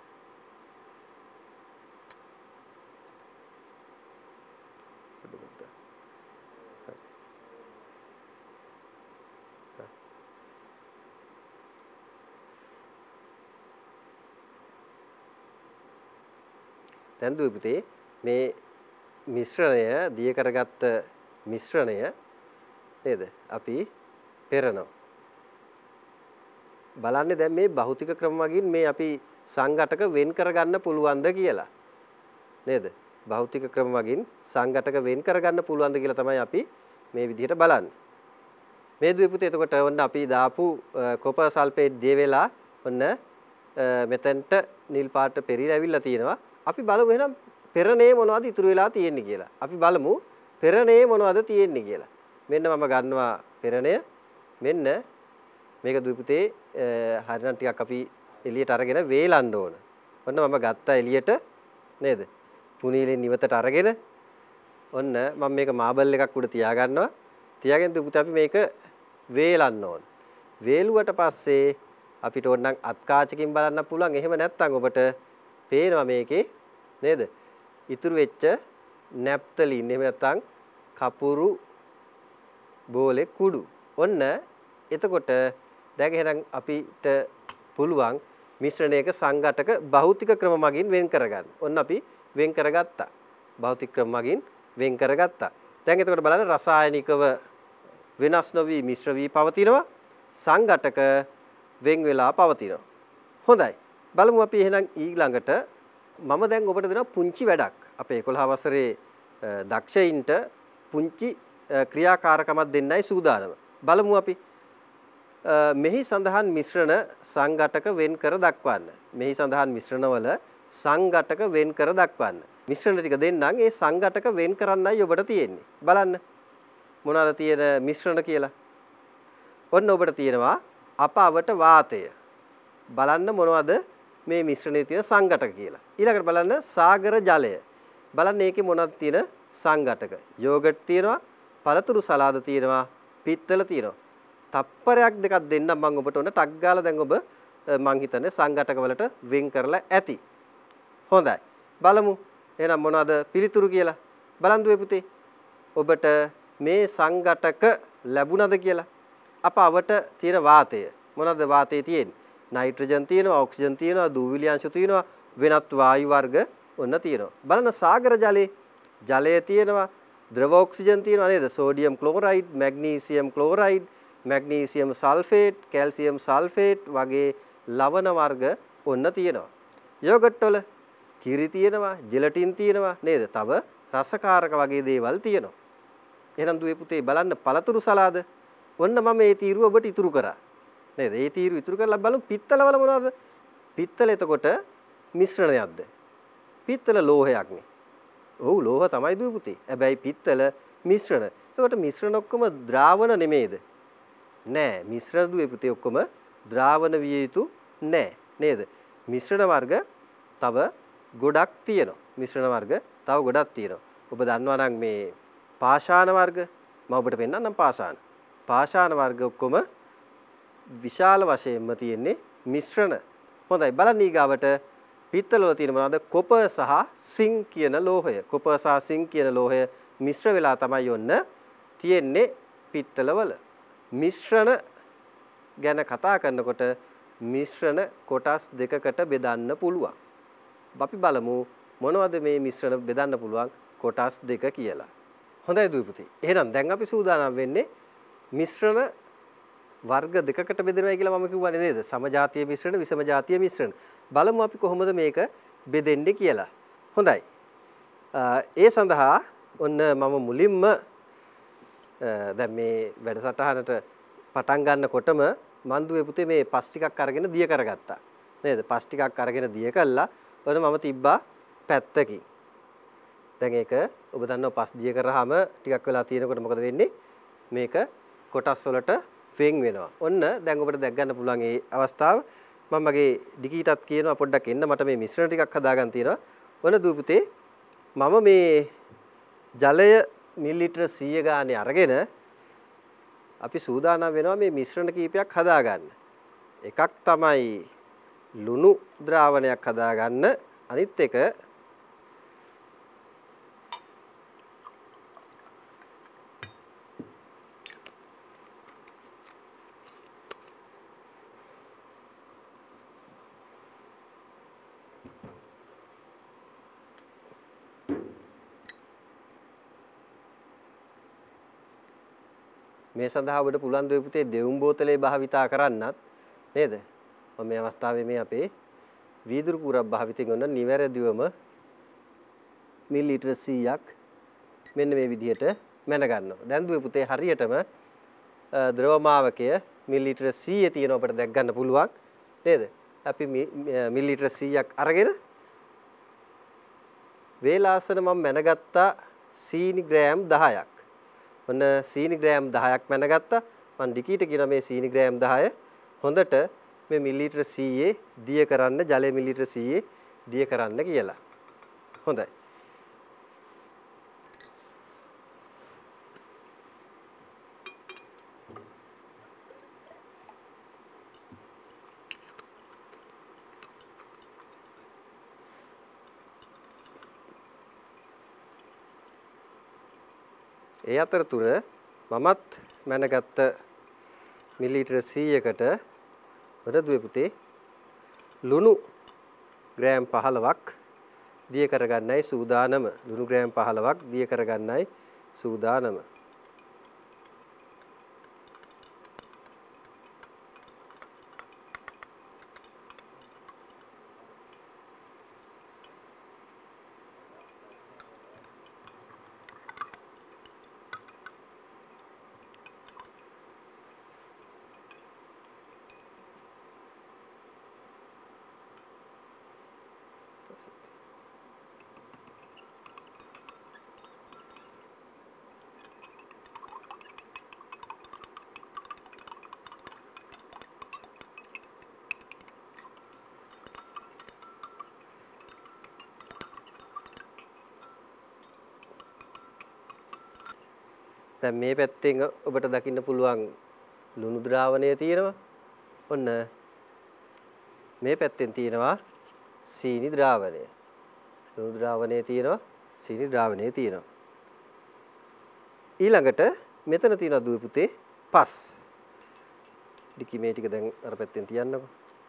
දැන් දුවේ පුතේ මේ මිශ්‍රණය දිය කරගත්ත මිශ්‍රණය නේද අපි පෙරනවා බලන්නේ දැන් මේ භෞතික ක්‍රම වලින් මේ අපි සංඝටක වෙන් කරගන්න පුළුවන්ද කියලා නේද භෞතික ක්‍රම වලින් සංඝටක වෙන් කරගන්න පුළුවන්ද කියලා තමයි අපි මේ විදිහට බලන්නේ මේ දුවේ පුතේ එතකොට ඔන්න අපි දාපු කොපර් සල්ෆේට් දිය වෙලා ඔන්න මෙතෙන්ට නිල් පාට පෙරීලා ඇවිල්ලා තියෙනවා අපි බලමු එහෙනම් පෙරණේ මොනවද ඉතුරු වෙලා තියෙන්නේ කියලා. අපි බලමු පෙරණේ මොනවද තියෙන්නේ කියලා. මෙන්න මම ගන්නවා පෙරණය. මෙන්න මේක දුවේ පුතේ හරිනම් ටිකක් අපි එළියට අරගෙන වේලන්න ඕන. ඔන්න මම ගත්තා එළියට නේද? පුනීලෙන් ඉවතට අරගෙන ඔන්න මම මේක මාබල් එකක් උඩ තියා ගන්නවා. තියාගෙන දුවේ පුතේ අපි මේක වේලන්න ඕන. වේලුවට පස්සේ අපිට ඕනනම් අත් කාචකින් බලන්න පුළුවන්. එහෙම නැත්නම් ඔබට පේනවා මේකේ නේද? ඉතුරු වෙච්ච නැප්තලින් එහෙම නැත්නම් කපුරු බෝලේ කුඩු. ඔන්න එතකොට දැන් එහෙනම් අපිට පුළුවන් මිශ්‍රණයක සංඝටක භෞතික ක්‍රම මගින් වෙන් කරගන්න. ඔන්න අපි වෙන් කරගත්තා. භෞතික ක්‍රම මගින් වෙන් කරගත්තා. දැන් එතකොට බලන්න රසායනිකව වෙනස් නොවි මිශ්‍ර වී පවතිනවා. සංඝටක වෙන් වෙලා පවතිනවා. හොඳයි. බලමු අපි එහෙනම් ඊළඟට මම දැන් ඔබට දෙනවා පුංචි වැඩක්. අපේ 11 වසරේ දක්ෂයින්ට පුංචි ක්‍රියාකාරකමක් දෙන්නයි සූදානම. බලමු අපි මෙහි සඳහන් මිශ්‍රණ සංඝටක වෙන් කර දක්වන්න. මෙහි සඳහන් මිශ්‍රණවල සංඝටක වෙන් කර දක්වන්න. මිශ්‍රණ ටික දෙන්නම් ඒ සංඝටක වෙන් කරන්නයි ඔබට තියෙන්නේ. බලන්න මොනවාද තියෙන මිශ්‍රණ කියලා. ඔන්න ඔබට තියෙනවා අපවට වාතය. බලන්න මොනවද මේ මිශ්‍රණයේ තියෙන සංඝටක කියලා. ඊළඟට බලන්න සාගර ජලය. බලන්න ඒකේ මොනවද තියෙන සංඝටක. යෝගට් තියෙනවා, පළතුරු සලාද තියෙනවා, පිත්තල තියෙනවා. තප්පරයක් දෙකක් දෙන්නම් මම ඔබට ඔන්න ටක් ගාලා දැන් ඔබ මං හිතන්නේ සංඝටක වලට වෙන් කරලා ඇති. හොඳයි. බලමු එහෙනම් මොනවද පිළිතුරු කියලා. බලන් දුවේ පුතේ. ඔබට මේ සංඝටක ලැබුණද කියලා. අපවට තියෙන වාතය. මොනවද වාතයේ තියෙන්නේ? නයිට්‍රජන් තියෙනවා, ඔක්සිජන් තියෙනවා, දූවිලි අංශු තියෙනවා, වෙනත් වායු වර්ග ඔන්න තියෙනවා. බලන්න සාගර ජලයේ ජලය තියෙනවා, ද්‍රව ඔක්සිජන් තියෙනවා නේද? Sodium chloride, magnesium chloride, magnesium sulphate, calcium sulphate වගේ ලවණ වර්ග ඔන්න තියෙනවා. යෝගට් වල කිරි තියෙනවා, ජෙලටින් තියෙනවා නේද? තව රසකාරක වගේ දේවල් තියෙනවා. එහෙනම් දුවේ පුතේ බලන්න පළතුරු සලාද. ඔන්න මම මේ තීරුව ඔබට ඉතුරු කරා. නේද? මේ තීරුව ඉතුරු කරලා බලමු පිත්තලවල මොනවද? පිත්තල එතකොට මිශ්‍රණයක්ද? පිත්තල ලෝහයක් නේ. ඔව් ලෝහ තමයි දුවේ පුතේ. හැබැයි පිත්තල මිශ්‍රණ. එතකොට මිශ්‍රණ ඔක්කොම ද්‍රාවණ නෙමෙයිද? නෑ. මිශ්‍රණ දුවේ පුතේ ඔක්කොම ද්‍රාවණ විය යුතු නෑ. නේද? මිශ්‍රණ වර්ග තව ගොඩක් තියෙනවා. මිශ්‍රණ වර්ග තව ගොඩක් තියෙනවා. ඔබ දන්නවා නම් මේ පාෂාණ වර්ග මම ඔබට පෙන්නන්නම් පාෂාණ. පාෂාණ වර්ග ඔක්කොම විශාල වශයෙන්ම තියෙන්නේ මිශ්‍රණ. හොඳයි බලන්න ඊගාවට පිත්තල වල තියෙන මොනවද? කොපර් සහ සිංක් කියන ලෝහය. කොපර් සහ සිංක් කියන ලෝහය මිශ්‍ර වෙලා තමයි ඔන්න තියෙන්නේ පිත්තල වල. මිශ්‍රණ ගැන කතා කරනකොට මිශ්‍රණ කොටස් දෙකකට බෙදන්න පුළුවන්. අපි බලමු මොනවද මේ මිශ්‍රණ බෙදන්න පුළුවන් කොටස් දෙක කියලා. හොඳයි දුවේ පුතේ. එහෙනම් දැන් අපි සූදානම් වෙන්නේ මිශ්‍රණ වර්ග දෙකකට බෙදෙනවා කියලා මම කිව්වනේ නේද? සමජාතීය මිශ්‍රණ, විෂමජාතීය මිශ්‍රණ. බලමු අපි කොහොමද මේක බෙදෙන්නේ කියලා. හොඳයි. ඒ සඳහා ඔන්න මම මුලින්ම දැන් මේ වැඩසටහනට පටන් ගන්නකොටම මන් දුවේ පුතේ මේ පස් ටිකක් අරගෙන දිය කරගත්තා. නේද? පස් ටිකක් අරගෙන දිය කළා. ඔන්න මම තිබ්බා පැත්තකින්. දැන් ඒක ඔබ දන්නවා පස් දිය කරාම ටිකක් වෙලා තියෙනකොට මොකද වෙන්නේ? මේක කොටස් වලට වෙන් වෙනවා. ඔන්න දැන් ඔබට දැක් ගන්න පුළුවන් මේ අවස්ථාව. මම මගේ ඩිකීටත් කියනවා පොඩ්ඩක් එන්න මට මේ මිශ්‍රණ ටිකක් හදාගන්න තියෙනවා. ඔන්න දුවේ පුතේ මම මේ ජලය මිලිලිටර 100 ගානේ අරගෙන අපි සූදානම් වෙනවා මේ මිශ්‍රණ කීපයක් හදාගන්න. එකක් තමයි ලුණු ද්‍රාවණයක් හදාගන්න. අනිත් එක මේ සඳහා ඔබට පුළුවන් දුවේ පුතේ දෙවුම් බෝතලේ භාවිතා කරන්නත් නේද? මම මේ අවස්ථාවේ මේ අපේ වීදුරු කුරක් භාවිතයෙන් ඔන්න නිවැරදිවම මිලිලිටර 100ක් මෙන්න මේ විදිහට මැන ගන්නවා. දැන් දුවේ පුතේ හරියටම ද්‍රවමාවකය මිලිලිටර 100 තියෙන අපිට දැක් ගන්න පුළුවන් නේද? අපි මිලිලිටර 100ක් අරගෙන වේලාසන මම මැනගත්තා සීනි ග්‍රෑම් 10ක්. ඔන්න සීනි ග්‍රෑම් 10ක් මැනගත්තා. මම ඩිකීට කියන මේ සීනි ග්‍රෑම් 10 හොඳට මේ මිලිලිටර 100 දිය කරන්න ජලය මිලිලිටර 100 දිය කරන්න කියලා. හොඳයි. ඒ අතරතුර මමත් මැනගත්ත මිලිලිටර 100කට වඩ දුවේ පුතේ ලුණු ග්‍රෑම් 15ක් දිය කරගන්නයි සූදානම. ලුණු ග්‍රෑම් 15ක් දිය කරගන්නයි සූදානම. දැන් මේ පැත්තෙන් ඔබට දකින්න පුළුවන් ලුණු ද්‍රාවණය තියෙනවා. ඔන්න මේ පැත්තෙන් තියෙනවා සීනි ද්‍රාවණය. ලුණු ද්‍රාවණය තියෙනවා, සීනි ද්‍රාවණය තියෙනවා. ඊළඟට මෙතන තියෙනවා දුවේ පුතේ පස්. ඩිකි මේ ටික දැන් අර පැත්තෙන් තියන්නකො.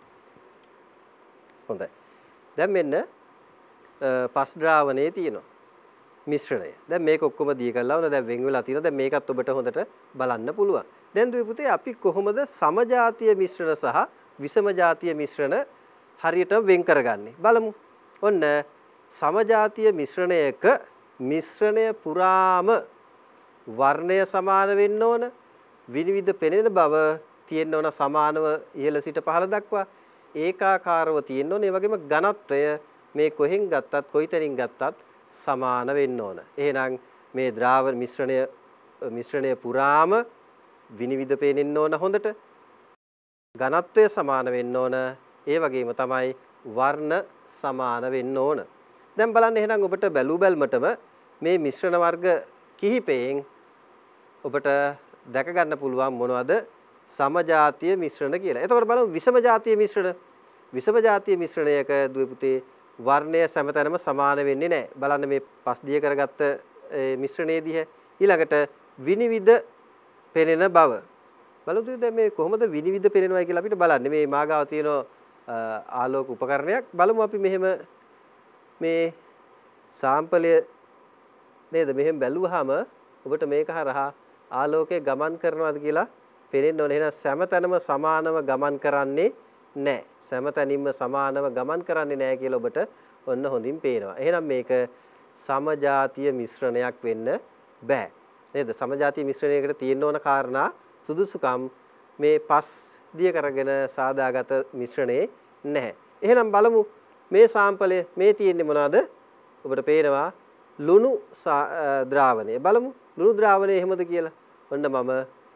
හොඳයි. දැන් මෙන්න පස් ද්‍රාවණයේ තියෙනවා. මිශ්‍රණය. දැන් මේක ඔක්කොම දී කරලා වුණා. දැන් වෙන් වෙලා තියෙනවා. දැන් මේකත් ඔබට හොඳට බලන්න පුළුවන්. දැන් දුවේ පුතේ අපි කොහොමද සමජාතීය මිශ්‍රණ සහ විෂම ජාතීය මිශ්‍රණ හරියට වෙන් කරගන්නේ බලමු. ඔන්න සමජාතීය මිශ්‍රණයක මිශ්‍රණය පුරාම වර්ණය සමාන වෙන්න ඕන, විවිධ පෙනෙන බව තියෙන්න ඕන, සමානව ඉහළ සිට පහළ දක්වා ඒකාකාරව තියෙන්න ඕන. ඒ වගේම ඝනත්වය මේ කොහෙන් ගත්තත් කොයිතැනින් ගත්තත් සමාන වෙන්න ඕන. එහෙනම් මේ ද්‍රාවණ මිශ්‍රණය පුරාම විනිවිද පේනෙන්න ඕන, හොඳට ඝනත්වය සමාන වෙන්න ඕන, ඒ වගේම තමයි වර්ණ සමාන වෙන්න ඕන. දැන් බලන්න එහෙනම් ඔබට බැලු බැල්මටම මේ මිශ්‍රණ වර්ග කිහිපයෙන් ඔබට දැක ගන්න පුළුවන් මොනවද සමජාතීය මිශ්‍රණ කියලා. එතකොට බලමු විෂම ජාතීය මිශ්‍රණ. විෂම ජාතීය මිශ්‍රණයක දුවේ පුතේ වර්ණය සමතනම සමාන වෙන්නේ නැහැ. බලන්න මේ පස්දිය කරගත්ත මිශ්‍රණයේදී ඊළඟට විනිවිද පෙනෙන බව. බලමු දැන් මේ කොහොමද විනිවිද පෙනෙනවයි කියලා අපිට බලන්න. මේ මාගාව තියෙන ආලෝක උපකරණයක්. බලමු අපි මෙහෙම මේ සාම්පලය නේද මෙහෙම බැලුවාම ඔබට මේක හරහා ආලෝකය ගමන් කරනවාද කියලා පේන්න ඕනේ. එහෙනම් සෑමතැනම සමානව ගමන් කරන්නේ නැහැ. සෑමතැනින්ම සමානව ගමන් කරන්නේ නැහැ කියලා ඔබට ඔන්න හොඳින් පේනවා. එහෙනම් මේක සමජාතීය මිශ්‍රණයක් වෙන්න බෑ. නේද? සමජාතීය මිශ්‍රණයකට තියෙන්න ඕන කාරණා සුදුසුකම් මේ පස් දිය කරගෙන සාදාගත මිශ්‍රණේ නැහැ. එහෙනම් බලමු මේ සාම්පලය මේ තියෙන්නේ මොනවද? ඔබට පේනවා ලුණු ද්‍රාවණය. බලමු ලුණු ද්‍රාවණය එහෙමද කියලා. ඔන්න මම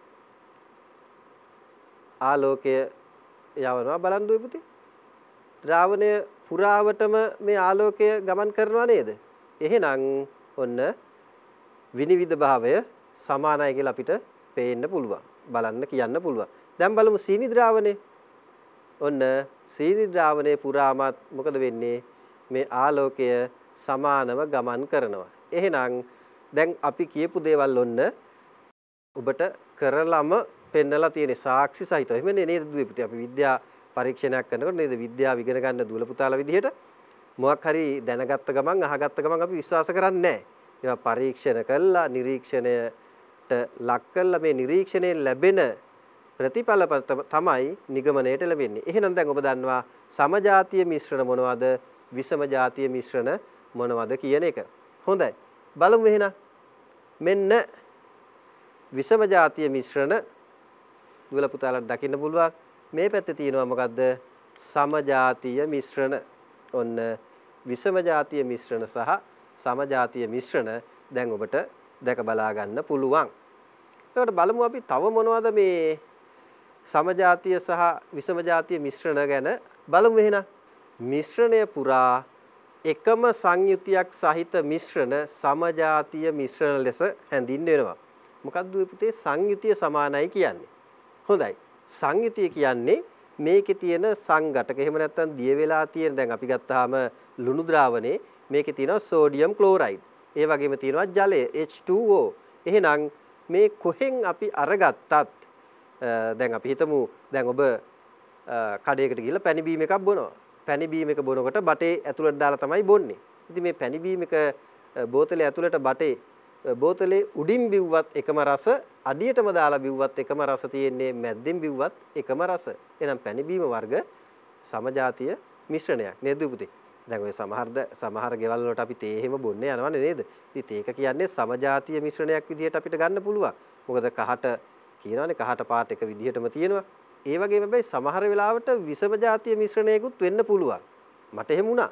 ආලෝකය යවනවා බලන්න දුවේ පුතේ. ද්‍රාවණය පුරාවටම මේ ආලෝකය ගමන් කරනවා නේද? එහෙනම් ඔන්න විනිවිද භාවය සමානයි කියලා අපිට පේන්න පුළුවන්. බලන්න කියන්න පුළුවන්. දැන් බලමු සීනි ද්‍රාවණය. ඔන්න සීනි ද්‍රාවණය පුරාමත් මොකද වෙන්නේ? මේ ආලෝකය සමානව ගමන් කරනවා. එහෙනම් දැන් අපි කියපු දේවල් ඔන්න ඔබට කරලම පෙන්නලා තියෙන සාක්ෂි සහිතව. එහෙමනේ නේද දුවේ පුතේ? අපි විද්‍යා පරීක්ෂණයක් කරනකොට නේද විද්‍යාව ඉගෙන ගන්න දුවල පුතාලා විදිහට මොකක් හරි දැනගත්ත ගමන් අහගත්ත ගමන් අපි විශ්වාස කරන්නේ නැහැ. ඒවා පරීක්ෂණ කළා, නිරීක්ෂණයට ලක් කළා, මේ නිරීක්ෂණයෙන් ලැබෙන ප්‍රතිඵල තමයි නිගමනයට ලැබෙන්නේ. එහෙනම් දැන් ඔබ දන්නවා සමජාතීය මිශ්‍රණ මොනවද, විෂම ජාතීය මිශ්‍රණ මොනවද කියන එක. හොඳයි. බලමු එහෙනම්. මෙන්න විෂම ජාතීය මිශ්‍රණ දුවල පුතාලට දකින්න පුළුවන්. මේ පැත්තේ තියෙනවා මොකද්ද? සමජාතීය මිශ්‍රණ. ඔන්න විෂම ජාතීය මිශ්‍රණ සහ සමජාතීය මිශ්‍රණ දැන් ඔබට දැක බලා ගන්න පුළුවන්. එතකොට බලමු අපි තව මොනවද මේ සමජාතීය සහ විෂම ජාතීය මිශ්‍රණ ගැන බලමු එහෙනම්. මිශ්‍රණය පුරා එකම සංයුතියක් සහිත මිශ්‍රණ සමජාතීය මිශ්‍රණ ලෙස හැඳින්වෙනවා. මොකක්ද දුවේ පුතේ සංයුතිය සමානයි කියන්නේ? හොඳයි. සංයුතිය කියන්නේ මේකේ තියෙන සංඝටක එහෙම නැත්නම් දිය වෙලා තියෙන දැන් අපි ගත්තාම ලුණු ද්‍රාවණේ මේකේ තියෙනවා සෝඩියම් ක්ලෝරයිඩ්. ඒ වගේම තියෙනවා ජලය H2O. එහෙනම් මේ කොහෙන් අපි අරගත්තත් දැන් අපි හිතමු දැන් ඔබ කඩේකට ගිහලා පැණි බීම එකක් බොනවා. පැණි බීම එක බොනකොට බටේ ඇතුළට දාලා තමයි බොන්නේ. ඉතින් මේ පැණි බීම එක බෝතලේ ඇතුළට බටේ බෝතලේ උඩින් බිව්වත් එකම රස, අඩියටම දාලා බිව්වත් එකම රස තියෙන්නේ, මැද්දෙන් බිව්වත් එකම රස. එහෙනම් පැණි බීම වර්ග සමජාතීය මිශ්‍රණයක් නේද පුතේ? දැන් ඔය සමහර ගෙවල් වලට අපි තේ එහෙම බොන්නේ යනවනේ නේද? ඉතින් ඒක කියන්නේ සමජාතීය මිශ්‍රණයක් විදිහට අපිට ගන්න පුළුවන්. මොකද කහට කියනවනේ කහට පාට එක විදිහටම තියෙනවා. ඒ වගේම හැබැයි සමහර වෙලාවට විෂම ජාතීය මිශ්‍රණයකුත් වෙන්න පුළුවන්. මට එහෙම වුණා.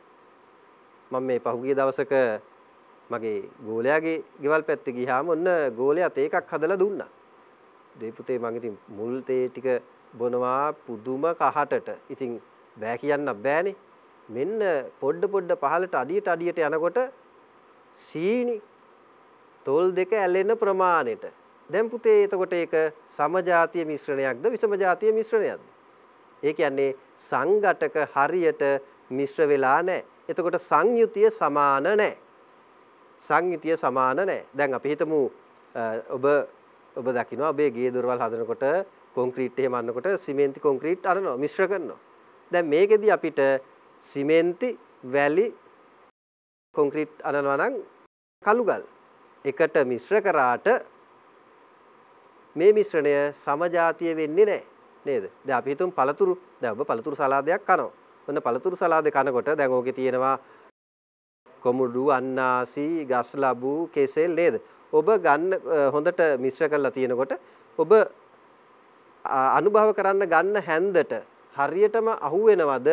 මම මේ පහුගිය දවසක මගේ ගෝලයාගේ ගෙවල් පැත්තේ ගියාම ඔන්න ගෝලයා තේ එකක් හදලා දුන්නා. දෙයි පුතේ මම ඉතින් මුල් තේ ටික බොනවා පුදුම කහටට. ඉතින් බෑ කියන්න බෑනේ. මෙන්න පොඩ පහලට අඩියට යනකොට සීනි තොල් දෙක ඇලෙන ප්‍රමාණයට. දැන් පුතේ එතකොට ඒක සමජාතීය මිශ්‍රණයක්ද විෂම ජාතීය මිශ්‍රණයක්ද? ඒ කියන්නේ සංඝටක හරියට මිශ්‍ර වෙලා නැහැ. එතකොට සංයුතිය සමාන නැහැ. සංයුතිය සමාන නැහැ. දැන් අපි හිතමු ඔබ දකිනවා ඔබේ ගේ දොරවල් හදනකොට කොන්ක්‍රීට් එහෙම අන්නකොට සිමෙන්ති කොන්ක්‍රීට් අරනවා මිශ්‍ර කරනවා. දැන් මේකෙදි අපිට සිමෙන්ති වැලි කොන්ක්‍රීට් අරනවා නම් කළු ගල් එකට මිශ්‍ර කරාට මේ මිශ්‍රණය සමජාතිය වෙන්නේ නැහැ නේද? දැන් අපි හිතමු පළතුරු. දැන් ඔබ පළතුරු සලාදයක් කනවා. ඔන්න පළතුරු සලාදේ කනකොට දැන් ඕකේ තියෙනවා කොමුඩු, අන්නාසි, ගස් ලැබු, කෙසෙල් නේද? ඔබ ගන්න හොඳට මිශ්‍ර කරලා තියෙනකොට ඔබ අනුභව කරන්න ගන්න හැන්දට හරියටම අහු වෙනවද?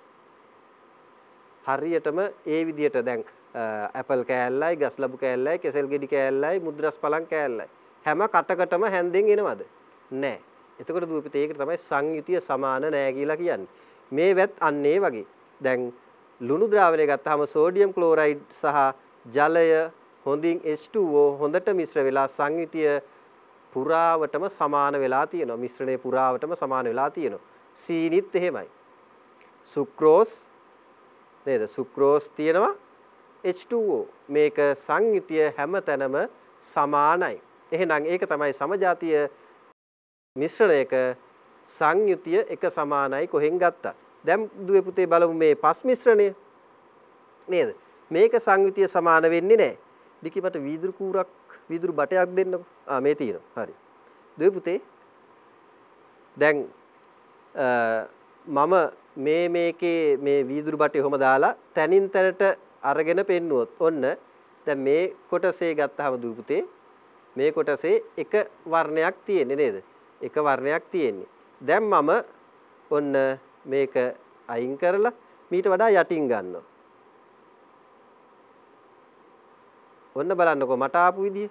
හරියටම ඒ විදිහට දැන් ඇපල් කෑල්ලයි, ගස් ලැබු කෑල්ලයි, කෙසෙල් ගෙඩි කෑල්ලයි, මුද්‍රස් පලං කෑල්ලයි හැම කටකටම හැන්දෙන් එනවද? නැහැ. එතකොට දුවපිට ඒකට තමයි සංයුතිය සමාන නැහැ කියලා කියන්නේ. මේවත් අන්න ඒ වගේ. දැන් ලුණු ද්‍රාවණය ගත්තාම සෝඩියම් ක්ලෝරයිඩ් සහ ජලය හොඳින් H2O හොඳට මිශ්‍ර වෙලා සංයුතිය පුරාවටම සමාන වෙලා තියෙනවා. මිශ්‍රණය පුරාවටම සමාන වෙලා තියෙනවා. සීනිත් එහෙමයි. සුක්‍රෝස් නේද? සුක්‍රෝස් තියෙනවා H2O. මේක සංයුතිය හැමතැනම සමානයි. එහෙනම් ඒක තමයි සමජාතිය මිශ්‍රණයක සංයුතිය එක සමානයි කොහෙන් ගත්තා. දැන් දුවේ පුතේ බලමු මේ පස් මිශ්‍රණය නේද? මේක සංයුතිය සමාන වෙන්නේ නැහැ. දිකිපට වීදුරු කූරක් වීදුරු බටයක් දෙන්නකො. මේ තියෙනවා. හරි. දුවේ පුතේ දැන් මම මේකේ මේ වීදුරු බටේ ඔහම දාලා තනින් තනට අරගෙන පෙන්නුවොත් ඔන්න දැන් මේ කොටසේ ගත්තාම දුවේ පුතේ මේ කොටසේ එක වර්ණයක් තියෙන්නේ නේද? එක වර්ණයක් තියෙන්නේ. දැන් මම ඔන්න මේක අයින් කරලා මීට වඩා යටින් ගන්නවා. ඔන්න බලන්නකෝ මට ආපු විදිය.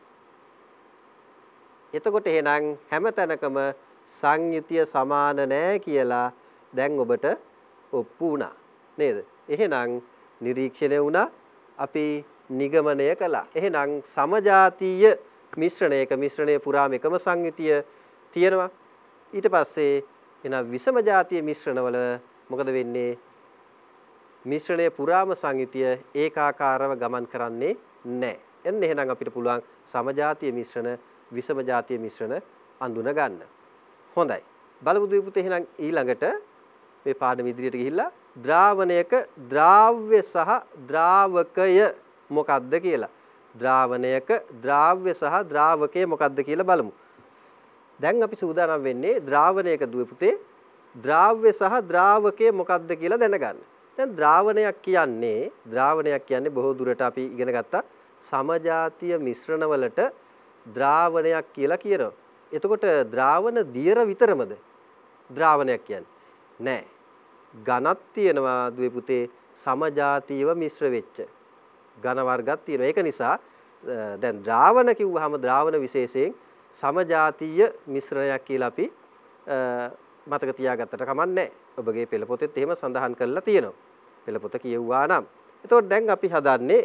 එතකොට එහෙනම් හැම තැනකම සංයුතිය සමාන නැහැ කියලා දැන් ඔබට ඔප්පු වුණා නේද? එහෙනම් නිරීක්ෂණය වුණා අපි නිගමනය කළා. එහෙනම් සමජාතීය මිශ්‍රණය පුරාම එකම සංයුතිය තියෙනවා. ඊට පස්සේ එහෙනම් විෂම ජාතිය මිශ්‍රණවල මොකද වෙන්නේ? මිශ්‍රණය පුරාම සංයුතිය ඒකාකාරව ගමන් කරන්නේ නැහැ. එන්න එහෙනම් අපිට පුළුවන් සමජාතීය මිශ්‍රණ, විෂම ජාතීය මිශ්‍රණ අඳුන ගන්න. හොඳයි. බලමු දුවේ පුතේ එහෙනම් ඊළඟට මේ පාඩම ඉදිරියට ගිහිල්ලා ද්‍රාවණයක ද්‍රාව්‍ය සහ ද්‍රාවකය මොකක්ද කියලා. ද්‍රාවණයක ද්‍රාව්‍ය සහ ද්‍රාවකය මොකක්ද කියලා බලමු. දැන් අපි සූදානම් වෙන්නේ ද්‍රාවණයක දුවේ පුතේ ද්‍රාව්‍ය සහ ද්‍රාවකය මොකක්ද කියලා දැනගන්න. දැන් ද්‍රාවණයක් කියන්නේ බොහෝ දුරට අපි ඉගෙන ගත්තා සමජාතීය මිශ්‍රණවලට ද්‍රාවණයක් කියලා කියනවා. එතකොට ද්‍රාවණ දියර විතරමද ද්‍රාවණයක් කියන්නේ? නෑ. ඝනක් තියෙනවා දුවේ පුතේ සමජාතීයව මිශ්‍ර වෙච්ච. ඝන වර්ගයක් තියෙනවා. ඒක නිසා දැන් ද්‍රාවණ කිව්වහම ද්‍රාවණ විශේෂයෙන් සමජාතීය මිශ්‍රණයක් කියලා අපි මතක තියාගත්තට කමක් නැහැ. ඔබගේ පෙළ පොතේත් එහෙම සඳහන් කරලා තියෙනවා. පෙළ පොත කියවුවා නම්. එතකොට දැන් අපි හදන්නේ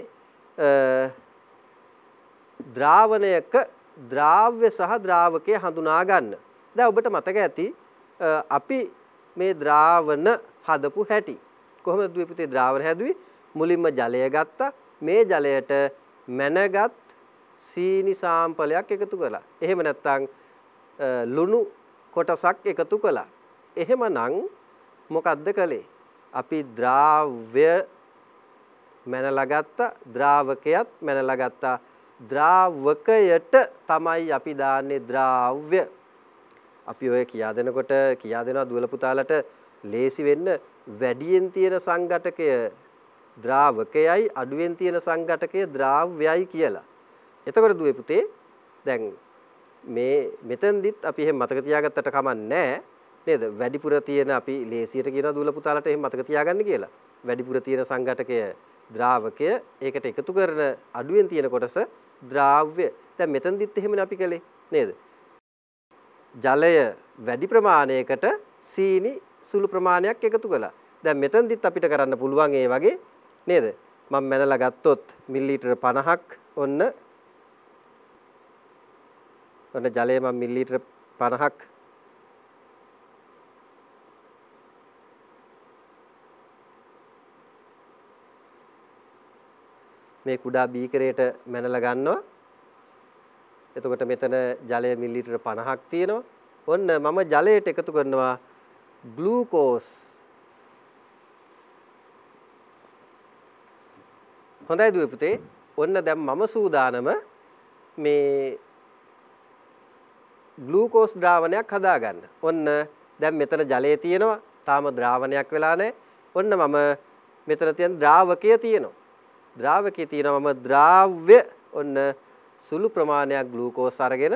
ද්‍රාවණයක ද්‍රාව්‍ය සහ ද්‍රාවකය හඳුනා ගන්න. දැන් ඔබට මතක ඇති අපි මේ ද්‍රාවණ හදපු හැටි. කොහොමද දුවේ පුතේ ද්‍රාවණ හැදුවේ? මුලින්ම ජලය ගත්තා. මේ ජලයට මැනගත් සීනි සාම්පලයක් එකතු කළා. එහෙම නැත්නම් ලුණු කොටසක් එකතු කළා. එහෙමනම් මොකද්ද කළේ? අපි ද්‍රාව්‍ය මැනලා ගත්තා, ද්‍රාවකයක් මැනලා ගත්තා. ද්‍රාවකයට තමයි අපි දාන්නේ ද්‍රාව්‍ය. අපි ඔය කියා දෙනවා දුවල පුතාලට ලේසි වෙන්න වැඩියෙන් තියෙන සංඝටකය ද්‍රාවකයයි අඩුවෙන් තියෙන සංඝටකය ද්‍රාව්‍යයි කියලා. එතකොට දුවේ පුතේ දැන් මෙතෙන්දිත් අපි එහෙම මතක තියාගත්තට කමක් නැහැ නේද? වැඩිපුර තියෙන අපි ලේසියට කියන දුවල පුතාලට එහෙම මතක තියාගන්න කියලා. වැඩිපුර තියෙන සංඝටකය ද්‍රාවකය ඒකට එකතු කරන අඩුවෙන් තියෙන කොටස ද්‍රාව්‍ය. දැන් මෙතෙන්දිත් එහෙමනේ අපි කළේ නේද? ජලය වැඩි ප්‍රමාණයකට සීනි සුළු ප්‍රමාණයක් එකතු කළා. දැන් මෙතෙන්දිත් අපිට කරන්න පුළුවන් ඒ වගේ නේද? මම මැනලා ගත්තොත් මිලිලීටර 50ක් ඔන්න ජලය මම මිලිලීටර 50ක් මේ කුඩා බීකරයට මැනලා ගන්නවා. එතකොට මෙතන ජලය මිලිලීටර 50ක් තියෙනවා. ඔන්න මම ජලයට එකතු කරනවා ග්ලූකෝස්. හොඳයි දුවේ පුතේ. ඔන්න දැන් මම සූදානම මේ ග්ලූකෝස් ද්‍රාවණයක් හදාගන්න. ඔන්න දැන් මෙතන ජලය තියෙනවා. තාම ද්‍රාවණයක් වෙලා නැහැ. ඔන්න මම මෙතන තියෙන ද්‍රාවකය තියෙනවා. ද්‍රාවකයේ තියෙනවා මම ද්‍රාව්‍ය ඔන්න සුළු ප්‍රමාණයක් ග්ලූකෝස් අරගෙන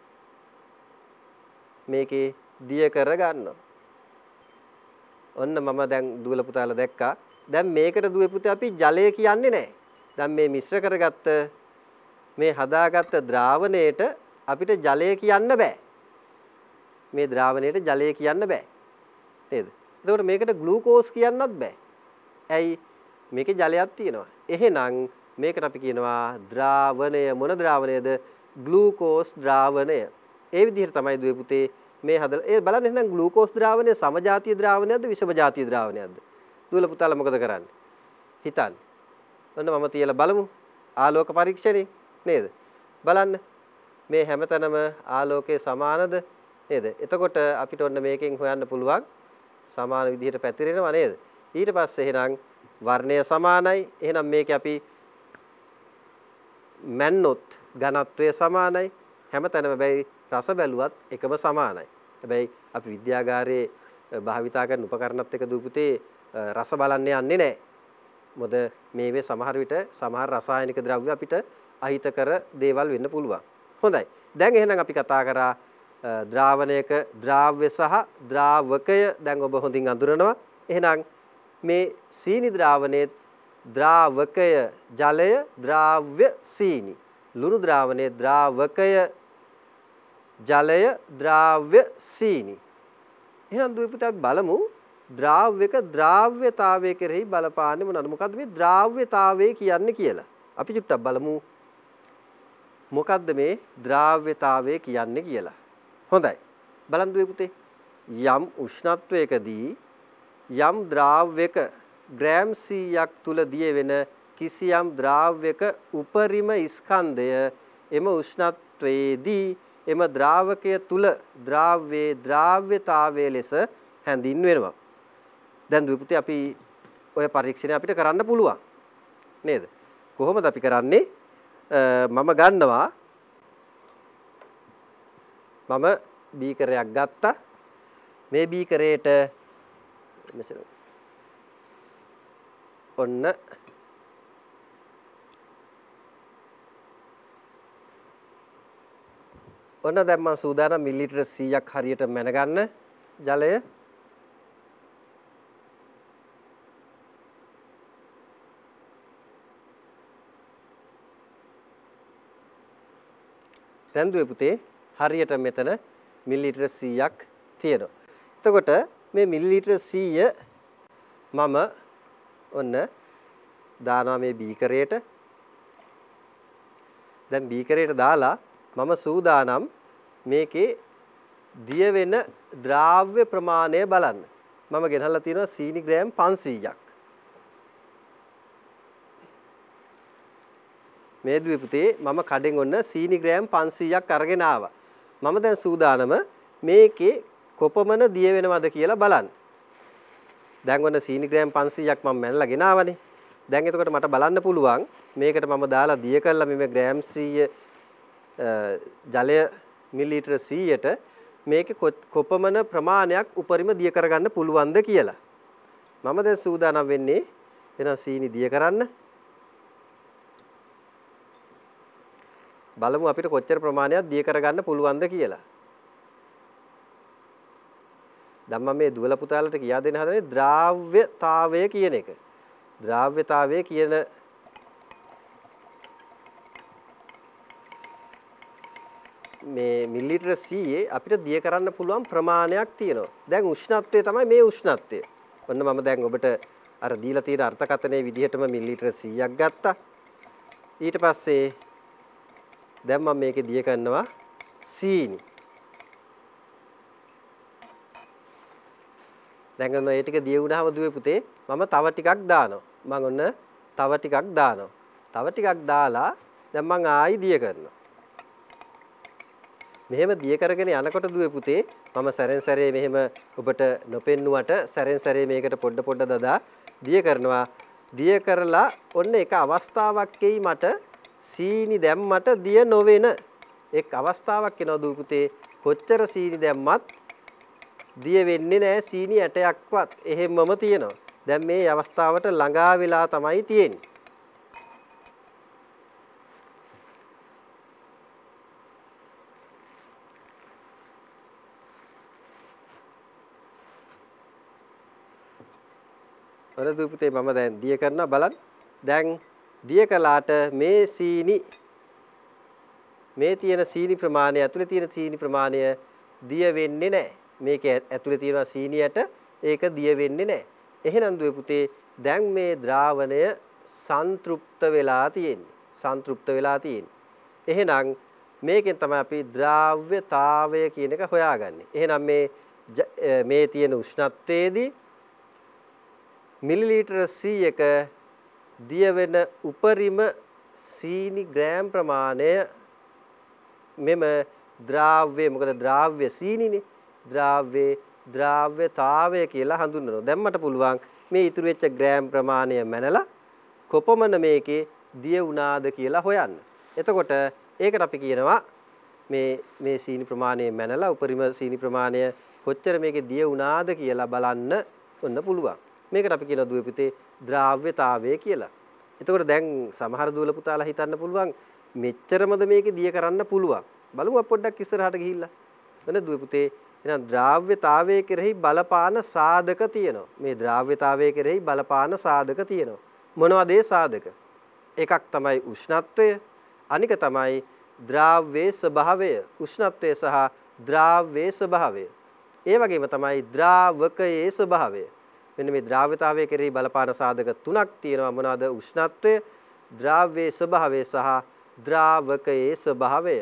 මේකේ දිය කර ගන්නවා. ඔන්න මම දැන් දුවල පුතාලා දැක්කා. දැන් මේකට දුවේ පුතේ අපි ජලය කියන්නේ නැහැ. දැන් මේ මිශ්‍ර කරගත්ත මේ හදාගත්ත ද්‍රාවණයට අපිට ජලය කියන්න බෑ. මේ ද්‍රාවණයට ජලය කියන්න බෑ. නේද? එතකොට මේකට ග්ලූකෝස් කියන්නත් බෑ. ඇයි? මේකේ ජලයක් තියෙනවා. එහෙනම් මේකට අපි කියනවා ද්‍රාවණය. මොන ද්‍රාවණයද? ග්ලූකෝස් ද්‍රාවණය. ඒ විදිහට තමයි දුවේ පුතේ මේ හදලා. ඒ බලන්න එහෙනම් ග්ලූකෝස් ද්‍රාවණය සමජාතීය ද්‍රාවණයක්ද විෂම ජාතීය ද්‍රාවණයක්ද? දුවල පුතාලා මොකද කරන්නේ? හිතන්න. ඔන්න මම තියලා බලමු. ආලෝක පරීක්ෂණේ නේද? බලන්න. මේ හැමතැනම ආලෝකයේ සමානද? නේද? එතකොට අපිට ඔන්න මේකෙන් හොයන්න පුළුවන් සමාන විදිහට පැතිරෙනවා නේද? ඊට පස්සේ එහෙනම් වර්ණය සමානයි. එහෙනම් මේක අපි මැන්නොත් ඝනත්වය සමානයි. හැමතැනම හැබැයි රස බැලුවත් එකම සමානයි. හැබැයි අපි විද්‍යාගාරයේ භාවිතා කරන උපකරණත් එක්ක දුපුතේ රස බලන්න යන්නේ නැහැ. මොකද මේවේ සමහර විට සමහර රසායනික ද්‍රව්‍ය අපිට අහිතකර දේවල් වෙන්න පුළුවන්. හොඳයි. දැන් එහෙනම් අපි කතා කරා ද්‍රාවණයක ද්‍රාව්‍ය සහ ද්‍රාවකය දැන් ඔබ හොඳින් අඳුරනවා. එහෙනම් මේ සීනි ද්‍රාවණයේ ද්‍රාවකය ජලය ද්‍රාව්‍ය සීනි. ලුණු ද්‍රාවණයේ ද්‍රාවකය ජලය ද්‍රාව්‍ය සීනි. එහෙනම් දුවේ පුතා අපි බලමු ද්‍රාව්‍යක ද්‍රාව්‍යතාවය කෙරෙහි බලපාන්නේ මොනවාද? මොකද්ද මේ ද්‍රාව්‍යතාවය කියන්නේ කියලා. අපි චුට්ටක් බලමු. මොකද්ද මේ ද්‍රාව්‍යතාවය කියන්නේ කියලා. හොඳයි. බලන්න දුවේ පුතේ. යම් උෂ්ණත්වයකදී යම් ද්‍රාව්‍යක ග්‍රෑම් 100ක් තුල දිය වෙන කිසියම් ද්‍රාව්‍යක උපරිම ස්කන්ධය එම උෂ්ණත්වයේදී එම ද්‍රාවකය තුල ද්‍රාව්‍යයේ ද්‍රාව්‍යතාවය ලෙස හැඳින්වෙනවා. දැන් දුවේ පුතේ අපි ඔය පරීක්ෂණය අපිට කරන්න පුළුවන්. නේද? කොහොමද අපි කරන්නේ? මම ගන්නවා මම බීකරයක් ගත්තා. මේ බීකරේට ඔන්න දැන් මම සූදානම් මිලිලිටර 100ක් හරියට මැනගන්න ජලය. දැන් දුවේ පුතේ හරියට මෙතන මිලිලිටර 100ක් තියෙනවා. එතකොට මේ මිලිලිටර 100 මම ඔන්න දානවා මේ බීකරයට. දැන් බීකරයට දාලා මම සූදානම් මේකේ දිය වෙන ද්‍රාව්‍ය ප්‍රමාණය බලන්න. මම ගෙනල්ලා තියෙනවා සීනි ග්‍රෑම් 500ක්. මේ දුවේ පුතේ මම කඩෙන් ඔන්න සීනි ග්‍රෑම් 500ක් අරගෙන ආවා. මම දැන් සූදානම මේකේ කොපමණ දිය වෙනවද කියලා බලන්න. දැන් ඔන්න සීනි ග්‍රෑම් 500ක් මම මැනලා ගෙනාවනේ. දැන් එතකොට මට බලන්න පුළුවන් මේකට මම දාලා දිය කළා මේ ග්‍රෑම් 100 ජලය මිලිලිටර 100ට මේකේ කොපමණ ප්‍රමාණයක් උපරිම දිය කරගන්න පුළුවන්ද කියලා. මම දැන් සූදානම් වෙන්නේ එහෙනම් සීනි දිය කරන්න. බලමු අපිට කොච්චර ප්‍රමාණයක් දිය කරගන්න පුළුවන්ද කියලා. දැන් මම මේ දුවල පුතාලට කියා දෙන්න හදන්නේ ද්‍රාව්‍යතාවය කියන එක. ද්‍රාව්‍යතාවය කියන මේ මිලිලිටර 100 අපිට දිය කරන්න පුළුවන් ප්‍රමාණයක් තියෙනවා. දැන් උෂ්ණත්වය තමයි මේ උෂ්ණත්වය. ඔන්න මම දැන් ඔබට අර දීලා තියෙන අර්ථකථනයේ විදිහටම මිලිලිටර 100ක් ගත්තා. ඊට පස්සේ දැන් මම මේකේ දිය කරනවා සීනි. දැන් ඔන්න ඒ ටික දිය වුණාම දුවේ පුතේ මම තව ටිකක් දානවා. මම ඔන්න තව ටිකක් දානවා. තව ටිකක් දාලා දැන් මම ආයි දිය කරනවා. මෙහෙම දිය කරගෙන යනකොට දුවේ පුතේ මම සැරෙන් සැරේ මෙහෙම ඔබට නොපෙන්නුවට සැරෙන් සැරේ මේකට පොඩ දදා දිය කරනවා. දිය කරලා ඔන්න එක අවස්ථාවක් එයි මට සීනි දැම්මට දිය නොවෙන එක් අවස්ථාවක් එනවා දුවේ පුතේ. කොච්චර සීනි දැම්මත් දිය වෙන්නේ නැහැ සීනි ඇටයක්වත්. එහෙමම තියෙනවා. දැන් මේ අවස්ථාවට ළඟා වෙලා තමයි තියෙන්නේ. වරදු පුතේ මම දැන් දිය කරනවා බලන්න. දැන් දිය කළාට මේ සීනි මේ තියෙන සීනි ප්‍රමාණය ඇතුලේ තියෙන සීනි ප්‍රමාණය දිය වෙන්නේ නැහැ. මේක ඇතුලේ තියෙන සීනියට ඒක දිය වෙන්නේ නැහැ. එහෙනම් දුවේ පුතේ දැන් මේ ද්‍රාවණය සන්තෘප්ත වෙලා තියෙන්නේ. සන්තෘප්ත වෙලා තියෙන්නේ. එහෙනම් මේකෙන් තමයි අපි ද්‍රාව්‍යතාවය කියන එක හොයාගන්නේ. එහෙනම් මේ තියෙන උෂ්ණත්වයේදී මිලිලීටර 100ක දිය වෙන උපරිම සීනි ග්‍රෑම් ප්‍රමාණය මෙම ද්‍රාව්‍ය මොකද ද්‍රාව්‍ය සීනිනේ ද්‍රාව්‍යතාවය කියලා හඳුන්වනවා. දැන් මට පුළුවන් මේ ඉතුරු වෙච්ච ග්‍රෑම් ප්‍රමාණය මැනලා කොපමණ මේකේ දිය වුණාද කියලා හොයන්න. එතකොට ඒකට අපි කියනවා මේ සීනි ප්‍රමාණය මැනලා උපරිම සීනි ප්‍රමාණය කොච්චර මේකේ දිය වුණාද කියලා බලන්න ඔන්න පුළුවන්. මේකට අපි කියනවා දුවේ පුතේ ද්‍රාව්‍යතාවය කියලා. එතකොට දැන් සමහර දුවල පුතාලා හිතන්න පුළුවන් මෙච්චරමද මේකේ දිය කරන්න පුළුවන්. බලමු අපි පොඩ්ඩක් ඉස්සරහට ගිහිල්ලා. එන දුවේ පුතේ එහෙනම් ද්‍රාව්‍යතාවයේ කෙරෙහි බලපාන සාධක තියෙනවා. මේ ද්‍රාව්‍යතාවයේ කෙරෙහි බලපාන සාධක තියෙනවා. මොනවද ඒ සාධක? එකක් තමයි උෂ්ණත්වය, අනික තමයි ද්‍රාව්‍යයේ ස්වභාවය. උෂ්ණත්වය සහ ද්‍රාව්‍යයේ ස්වභාවය. ඒ වගේම තමයි ද්‍රාවකයේ ස්වභාවය. මෙන්න මේ ද්‍රාව්‍යතාවයේ කෙරෙහි බලපාන සාධක තුනක් තියෙනවා. මොනවාද? උෂ්ණත්වය, ද්‍රාව්‍යයේ ස්වභාවය සහ ද්‍රාවකයේ ස්වභාවය.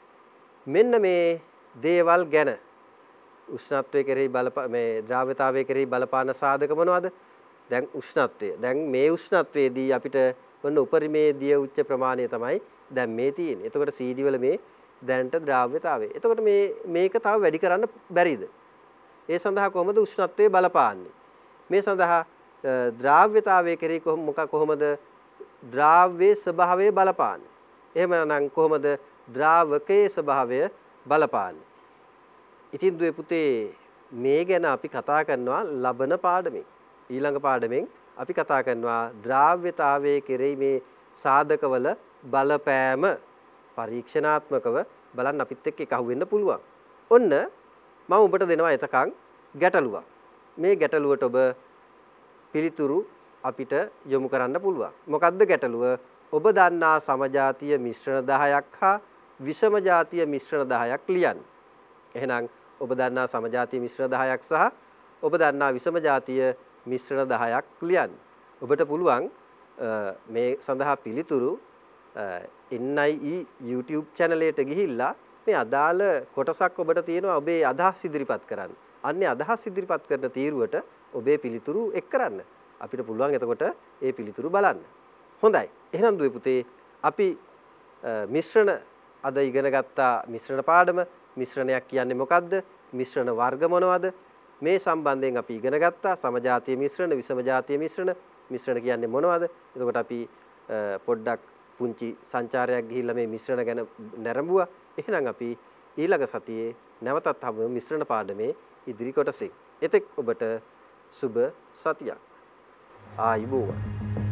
මෙන්න මේ දේවල් ගැන උෂ්ණත්වයේ කෙරෙහි මේ ද්‍රාව්‍යතාවයේ කෙරෙහි බලපාන සාධක මොනවද? දැන් උෂ්ණත්වය. දැන් මේ උෂ්ණත්වයේදී අපිට වන්න උපරිමේ දිය උච්ච ප්‍රමාණය තමයි දැන් මේ තියෙන්නේ. එතකොට CD වල මේ දැනට ද්‍රාව්‍යතාවය. එතකොට මේක තව වැඩි කරන්න බැරිද? ඒ සඳහා කොහොමද උෂ්ණත්වයේ බලපාන්නේ? මේ සඳහා ද්‍රාව්‍යතාවයේ කෙරෙහි කොහොමද ද්‍රාව්‍යයේ ස්වභාවය බලපාන්නේ? එහෙමනම් කොහොමද ද්‍රාවකයේ ස්වභාවය බලපාන්නේ? ඉතින් දුවේ පුතේ මේ ගැන අපි කතා කරනවා ලබන පාඩමේ. ඊළඟ පාඩමෙන් අපි කතා කරනවා ද්‍රාව්‍යතාවයේ කෙරෙහි මේ සාධකවල බලපෑම පරීක්ෂණාත්මකව බලන්න අපිත් එක්ක එක අහුවෙන්න පුළුවන්. ඔන්න මම ඔබට දෙනවා එතකන් ගැටලුවක්. මේ ගැටලුවට ඔබ පිළිතුරු අපිට යොමු කරන්න පුළුවන්. මොකක්ද ගැටලුව? ඔබ දන්නා සමජාතීය මිශ්‍රණ 10ක් හා විෂම ජාතීය මිශ්‍රණ 10ක් ලියන්න. එහෙනම් ඔබ දන්නා සමජාතීය මිශ්‍රණ 10ක් සහ ඔබ දන්නා විෂම ජාතීය මිශ්‍රණ 10ක් ලියන්න. ඔබට පුළුවන් මේ සඳහා පිළිතුරු NIE YouTube channel එකට ගිහිල්ලා මේ අදාළ කොටසක් ඔබට තියෙනවා ඔබේ අදහස් ඉදිරිපත් කරන්න. අන්නේ අදහස් ඉදිරිපත් කරන තීරුවට ඔබේ පිළිතුරු එක් කරන්න. අපිට පුළුවන් එතකොට ඒ පිළිතුරු බලන්න. හොඳයි. එහෙනම් දුවේ පුතේ අපි මිශ්‍රණ අද ඉගෙන ගත්තා මිශ්‍රණ පාඩම. මිශ්‍රණයක් කියන්නේ මොකක්ද? මිශ්‍රණ වර්ග මොනවද? මේ සම්බන්ධයෙන් අපි ඉගෙන ගත්තා සමජාතීය මිශ්‍රණ, විෂම ජාතීය මිශ්‍රණ. මිශ්‍රණ කියන්නේ මොනවද? එතකොට අපි පොඩ්ඩක් පුංචි සංචාරයක් ගිහිල්ලා මේ මිශ්‍රණ ගැන නැරඹුවා. එහෙනම් අපි ඊළඟ සතියේ නැවතත් හමු මිශ්‍රණ පාඩමේ ඉදිරි කොටසේ. එතෙක් ඔබට සුබ සතියක්. ආයුබෝවන්.